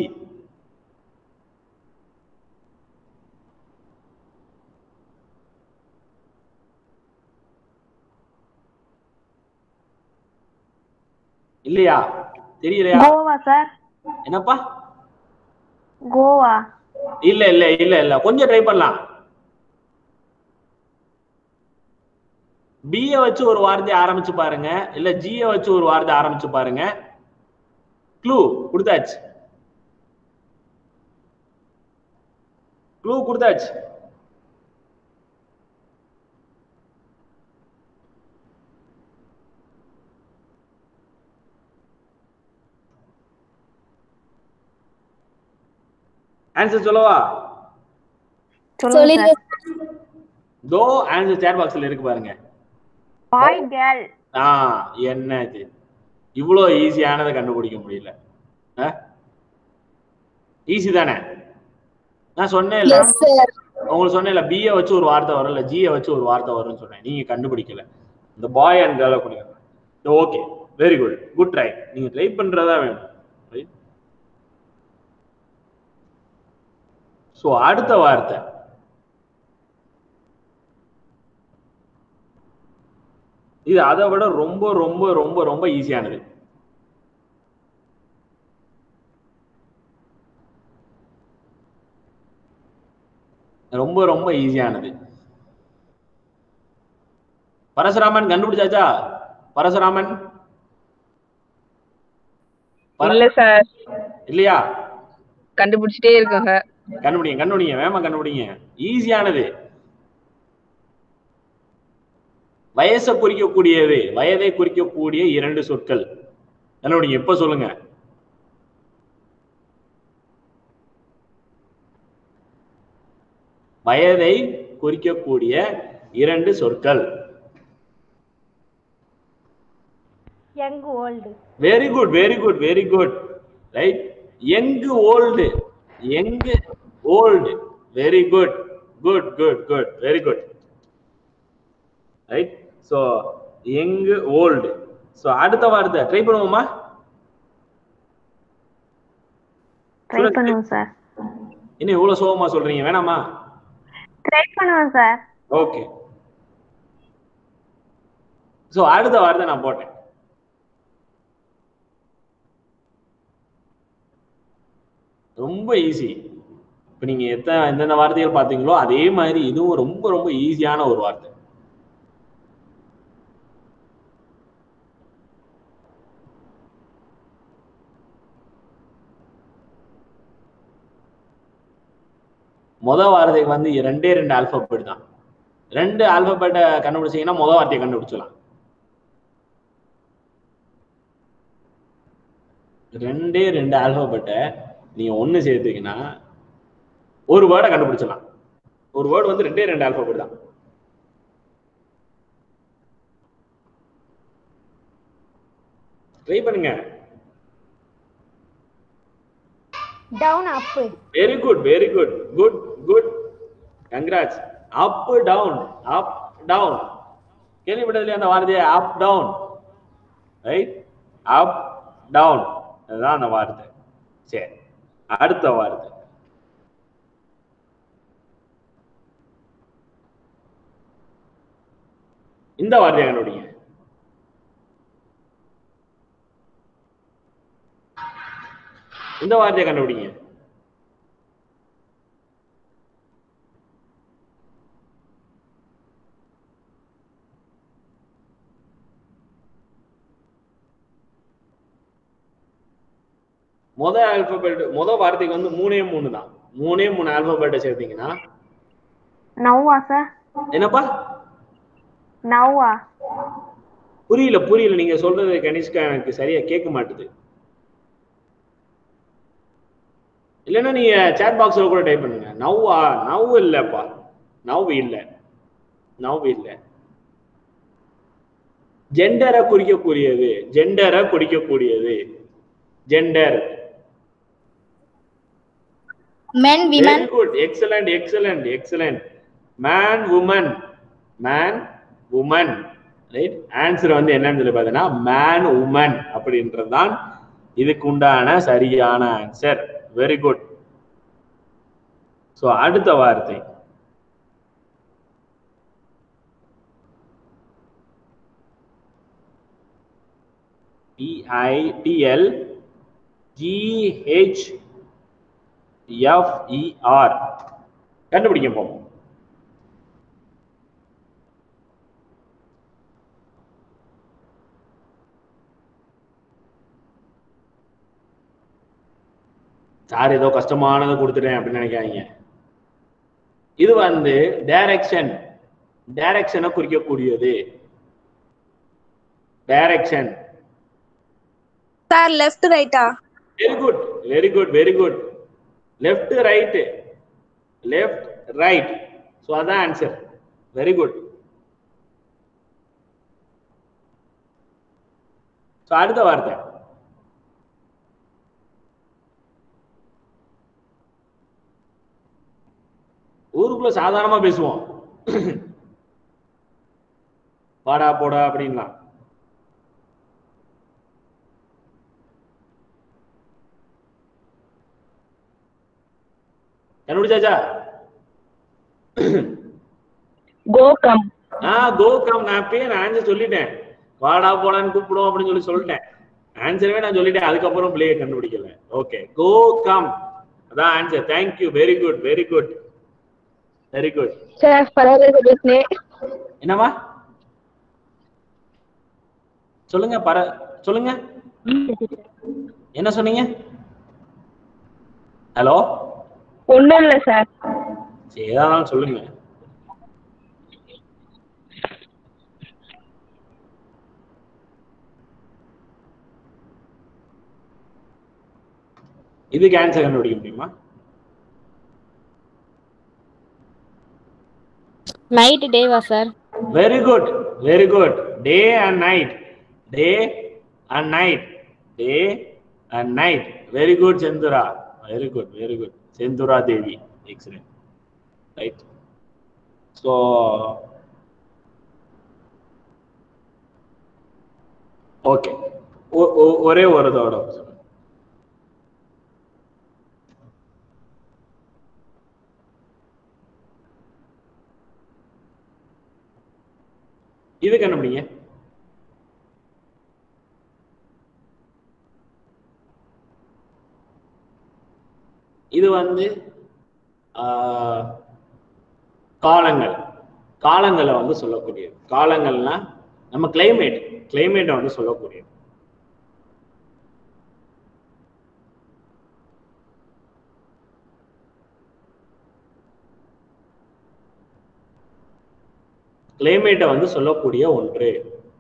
இல்லையா? தெரியலையா? கோவா சார். என்னப்பா? கோவா. இல்ல கொஞ்சம் ட்ரை பண்ணலாம். B வச்சு ஒரு வார்த்தை ஆரம்பிச்சு பாருங்க, இல்ல G வச்சு ஒரு வார்த்தை ஆரம்பிச்சு பாருங்க. க்ளூ கொடுத்தாச்சு. ஆன்சர் சொல்லவா? சொல்லுங்க சார். தோ ஆன்சர் சேட் பாக்ஸ்ல இருக்கு பாருங்க. Boy girl. என்ன இது இவ்வளோ ஈஸியானதை கண்டுபிடிக்க முடியல? ஈஸி தானே? நான் சொன்னேன் இல்ல, உங்களுக்கு சொன்னேன் இல்ல, B வச்சு ஒரு வார்த்தை வரும், இல்ல G வச்சு ஒரு வார்த்தை வரும்னு சொன்னேன். நீங்க கண்டுபிடிக்கல. இந்த பாய் அண்ட் கேர்ளை கொடுங்க. Okay very good try. நீங்க ட்ரை பண்றதா வேணும். சோ அடுத்த வார்த்தை இது அதை விட ரொம்ப ஈஸியானது. ரொம்ப ஈஸியானது. பரசுராமன் கண்டுபிடிச்சாச்சா? பரசுராமன் இல்ல சார். இல்லையா? கண்டுபிடிச்சிட்டே இருக்காங்க. கண்டுபிடிங்க வேமா கண்டுபிடிங்க. ஈஸியானது. வயசை குறிக்கக்கூடியது, வயதை குறிக்கக்கூடிய 2 சொற்கள். கண்டுபிடிங்க. எப்ப சொல்லுங்க. வயதை குறிக்கக்கூடிய 2 சொற்கள். Young old. Very good right. Young old very good very good right. So young old. So அடுத்த வார்த்தை ட்ரை பண்ணுவோமா? ட்ரை பண்ணுவோம் சார். என்ன இவ்வளவு சோகமா சொல்றீங்க? வேணாமா? ட்ரை பண்ணுவோம் சார். ஓகே. ஸோ அடுத்த வார்த்தை நான் போட்டேன். ரொம்ப ஈஸி. இப்போ நீங்க எந்தெந்த வார்த்தைகள் பார்த்தீங்களோ அதே மாதிரி இதுவும் ரொம்ப ரொம்ப ஈஸியான ஒரு வார்த்தை. முதல் வார்த்தைக்கு வந்து 2 ஆல்பபெட் தான். 2 ஆல்பபெட்டை கண்டுபிடிச்சீங்கன்னா முதல் வார்த்தையை கண்டுபிடிச்சலாம். 2 ஆல்பபெட்டை நீங்க ஒண்ணு சேர்த்துக்கினா ஒரு வேர்டை கண்டுபிடிச்சலாம். ஒரு வேர்டு வந்து 2 ஆல்பபெட் தான். ட்ரை பண்ணுங்க. Down up. Very good, very good, good good, congrats. Up down, up down. கேள்விப்பட்டதுல அந்த வார்த்தையை up down, right? Up down, அதுதான் அந்த வார்த்தை. சரி, அடுத்த வார்த்தை இந்த வார்த்தையை கண்டுபிடிங்க. இந்த வார்த்தையை கண்டுபிடிங்க. முதல் ஆல்பபெட், முதல் வார்த்தைக்கு வந்து 3 தான். 3 ஆல்பபெட்டை சேர்த்தீங்கன்னா நௌவா சார்? என்னப்பா? நௌவா. புரியல புரியல, நீங்க சொல்றது கனிஷ்கா எனக்கு சரியா கேட்க மாட்டுது. இல்லைன்னா நீங்க சாட் பாக்ஸ்ல கூட டைப் பண்ணுங்க. நவ்வா, நவ் இல்லப்பா, நவ் இல்ல, நவ் இல்ல. ஜெண்டரை குறிக்கக்கூடியது, ஜெண்டரை குறிக்கக்கூடியது, gender. men women. Very good, excellent, excellent, excellent. Man woman, man woman, right? Answer வந்து என்னன்னு சொல்லி பார்த்தீங்கன்னா man woman அப்படின்றதுதான் இதுக்கு உண்டான சரியான ஆன்சர். Very good. ஸோ அடுத்த வார்த்தை PITLGHFER. கண்டுபிடிக்க போவோம். சார் ஏதோ கஷ்டமானதை கொடுத்துட்டேன் அப்படின்னு நினைக்காதீங்க. இது வந்து டைரக்ஷன், டைரக்ஷனை குறிக்கக்கூடியது. டைரக்ஷன். சார் லெஃப்ட் ரைட்டா? Very good, very good, very good. Left right, left right. So அதான் ஆன்சர். Very good. ஸோ அடுத்த வார்த்தை ஊருக்குள்ள சாதாரணமா பேசுவோம். வாடா போடா அப்படின்லாம். கண்டுபிடிச்சாச்சா? Go come. Go come. நான் அப்பயே ஆன்சர் சொல்லிட்டேன். வாடா போடான்னு கூப்பிடுவோம் அப்படின்னு சொல்லிட்டேன். ஆன்சரவே நான் சொல்லிட்டேன். அதுக்கப்புறம் பிள்ளைய கண்டுபிடிக்கல. ஓகே, கோ கம் அதான் answer. Thank you, very good, very good, very good. Sir பரவாயில்லை. என்னவா சொல்லுங்க? சொல்லுங்க, என்ன சொன்னீங்க? ஹலோ? ஒண்ணும் இல்ல சார். சரி, ஏதாவது சொல்லுங்க. இதுக்கு ஆன்சர் கண்டுபிடிக்க முடியுமா? நைட் டேவா sir? Very good, very good. Day and night, day and night, day and night. Very good Senthura, very good, very good. Senthura Devi, excellent, right. So ஒரே ஒரு தோட இது கண்டுபிடிங்க. இது வந்து காலங்களை வந்து சொல்லக்கூடியது. காலங்கள்னா நம்ம கிளைமேட்டை வந்து சொல்லக்கூடியது. கிளைமேட்டை வந்து சொல்லக்கூடிய ஒன்று.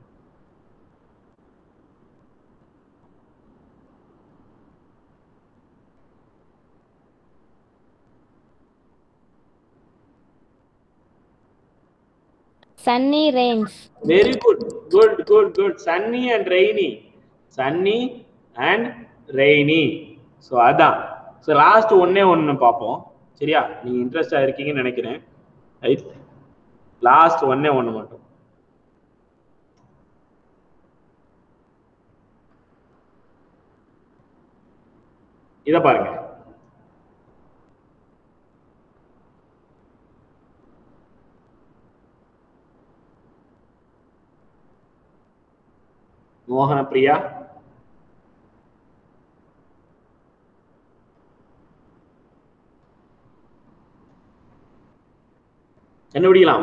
Sunny rains. Very good. Sunny and rainy. So அதான். So லாஸ்ட் ஒண்ணு பார்ப்போம். சரியா? நீங்க இன்ட்ரெஸ்டா இருக்கீங்கன்னு நினைக்கிறேன். ரைட்? லாஸ்ட் ஒண்ணு மட்டும். இத பாருங்க. மோகன பிரியா, கண்டுபிடிக்கலாம்.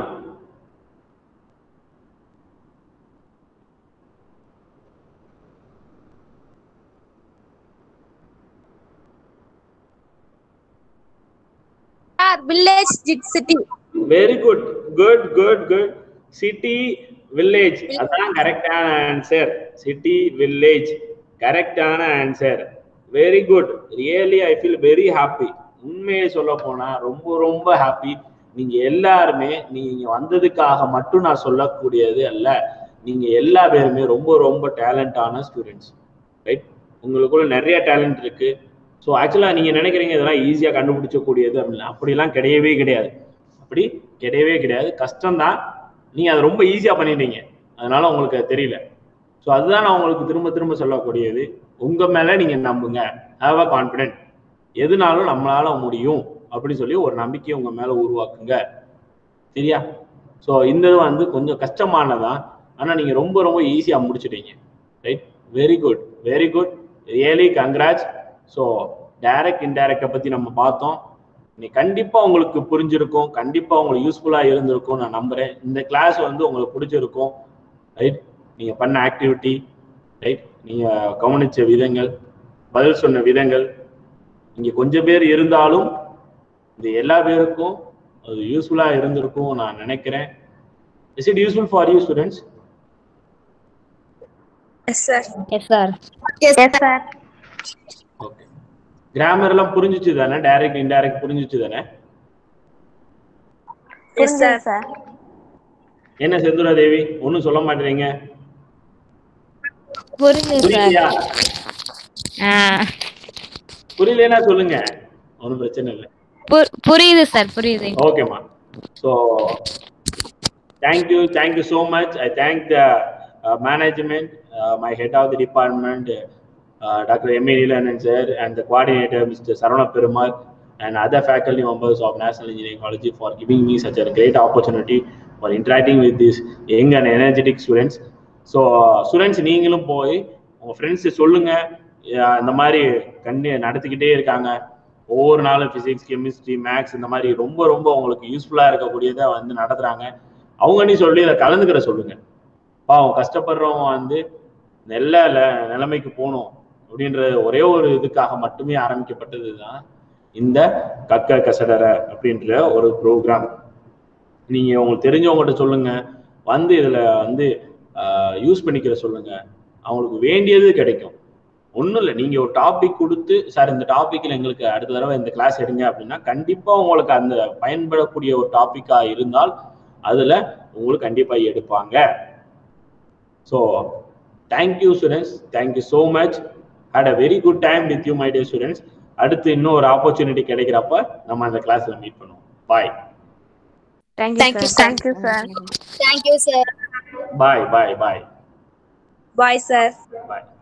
Village, city. Very good. City, village. அதான் கரெக்டான ஆன்சர். சிட்டி, வில்லேஜ் கரெக்டான answer. Very good. Really I feel very happy. உண்மையை சொல்ல போனா ரொம்ப ஹாப்பி. நீங்க எல்லாருமே நீங்க வந்ததுக்காக மட்டும் நான் சொல்லக்கூடியது அல்ல, நீங்க எல்லா பேருமே ரொம்ப டேலண்டான ஸ்டூடெண்ட்ஸ். ரைட்? உங்களுக்குள்ள நிறைய டேலண்ட் இருக்கு. ஸோ ஆக்சுவலாக நீங்கள் நினைக்கிறீங்க இதெல்லாம் ஈஸியாக கண்டுபிடிச்சக்கூடியது அப்படின்னா, அப்படிலாம் கிடையவே கிடையாது. கஷ்டம்தான். நீங்கள் அதை ரொம்ப ஈஸியாக பண்ணிட்டீங்க, அதனால உங்களுக்கு அது தெரியல. ஸோ அதுதான் நான் உங்களுக்கு திரும்ப சொல்லக்கூடியது. உங்கள் மேலே நீங்கள் நம்புங்க. Have a confident. எதுனாலும் நம்மளால முடியும் அப்படின்னு சொல்லி ஒரு நம்பிக்கையை உங்கள் மேலே உருவாக்குங்க. சரியா? ஸோ இந்த வந்து கொஞ்சம் கஷ்டமானதான், ஆனால் நீங்கள் ரொம்ப ஈஸியாக முடிச்சிட்டீங்க. Right? Very good. Really congrats. So direct இன்டைரக்டை பற்றி நம்ம பார்த்தோம். இன்னைக்கு கண்டிப்பாக உங்களுக்கு புரிஞ்சிருக்கும், கண்டிப்பாக உங்களுக்கு யூஸ்ஃபுல்லாக இருந்திருக்கும் நான் நம்புகிறேன். இந்த கிளாஸ் வந்து உங்களுக்கு பிடிச்சிருக்கும். ரைட்? நீங்கள் பண்ண ஆக்டிவிட்டி, ரைட், நீங்கள் கவனித்த விதங்கள், பதில் சொன்ன விதங்கள், இங்கே கொஞ்சம் பேர் இருந்தாலும் இது எல்லா பேருக்கும் அது யூஸ்ஃபுல்லாக இருந்திருக்கும் நான் நினைக்கிறேன். Is it useful for you students? Yes sir. Okay. Grammar எல்லாம் புரிஞ்சிச்சு தானே? டைரக்ட் இன்டைரக்ட் புரிஞ்சிச்சு தானே? Yes sir. என்ன செந்துரா தேவி ஒன்னும் சொல்ல மாட்டீங்க? புரியுதா? புரியலனா சொல்லுங்க, ஒன்னும் பிரச்சனை இல்லை. புரியுது சார், புரியுது. ஓகேமா. So thank you so much. I thank the management, my head of the department, Dr. M. Nilanan sir, and the coordinator Mr. Sarana Perumal, and other faculty members of National Engineering College for giving me such a great opportunity for interacting with these young and energetic students. So students, நீங்களும் போய் உங்க friends சொல்லுங்க, இந்த மாதிரி நடத்திக்கிட்டே இருக்காங்க. ஒவ்வொரு நாளும் physics, chemistry, maths இந்த மாதிரி ரொம்ப உங்களுக்கு யூஸ்ஃபுல்லா இருக்கக்கூடியதை வந்து நடத்துறாங்க. அவங்க சொல்லி இதை கலந்துக்கிற சொல்லுங்க. பாவம் கஷ்டப்படுறவங்க வந்து நல்ல நிலைமைக்கு போகணும் அப்படின்ற ஒரே ஒரு இதுக்காக மட்டுமே ஆரம்பிக்கப்பட்டது தான் இந்த கற்க கசடற அப்படின்ற ஒரு ப்ரோக்ராம். நீங்க உங்களுக்கு தெரிஞ்சவங்ககிட்ட சொல்லுங்க, வந்து இதுல வந்து யூஸ் பண்ணிக்கிற சொல்லுங்க. அவங்களுக்கு வேண்டியது கிடைக்கும். ஒன்றும் இல்லை, நீங்கள் ஒரு டாபிக் கொடுத்து, சார் இந்த டாப்பிக்கில் எங்களுக்கு அடுத்த தடவை இந்த கிளாஸ் எடுங்க அப்படின்னா கண்டிப்பாக உங்களுக்கு அந்த பயன்படக்கூடிய ஒரு டாப்பிக்காக இருந்தால் அதில் உங்களுக்கு கண்டிப்பாக எடுப்பாங்க. So thank you students, thank you so much. Had a very good time with you my dear students. அடுத்து இன்னும் ஒரு ஆப்பர்ச்சுனிட்டி கிடைக்கிறப்ப நம்ம அந்த கிளாஸில் மீட் பண்ணுவோம். பாய். Thank you sir. Thank you sir. Bye. Bye sir. Bye.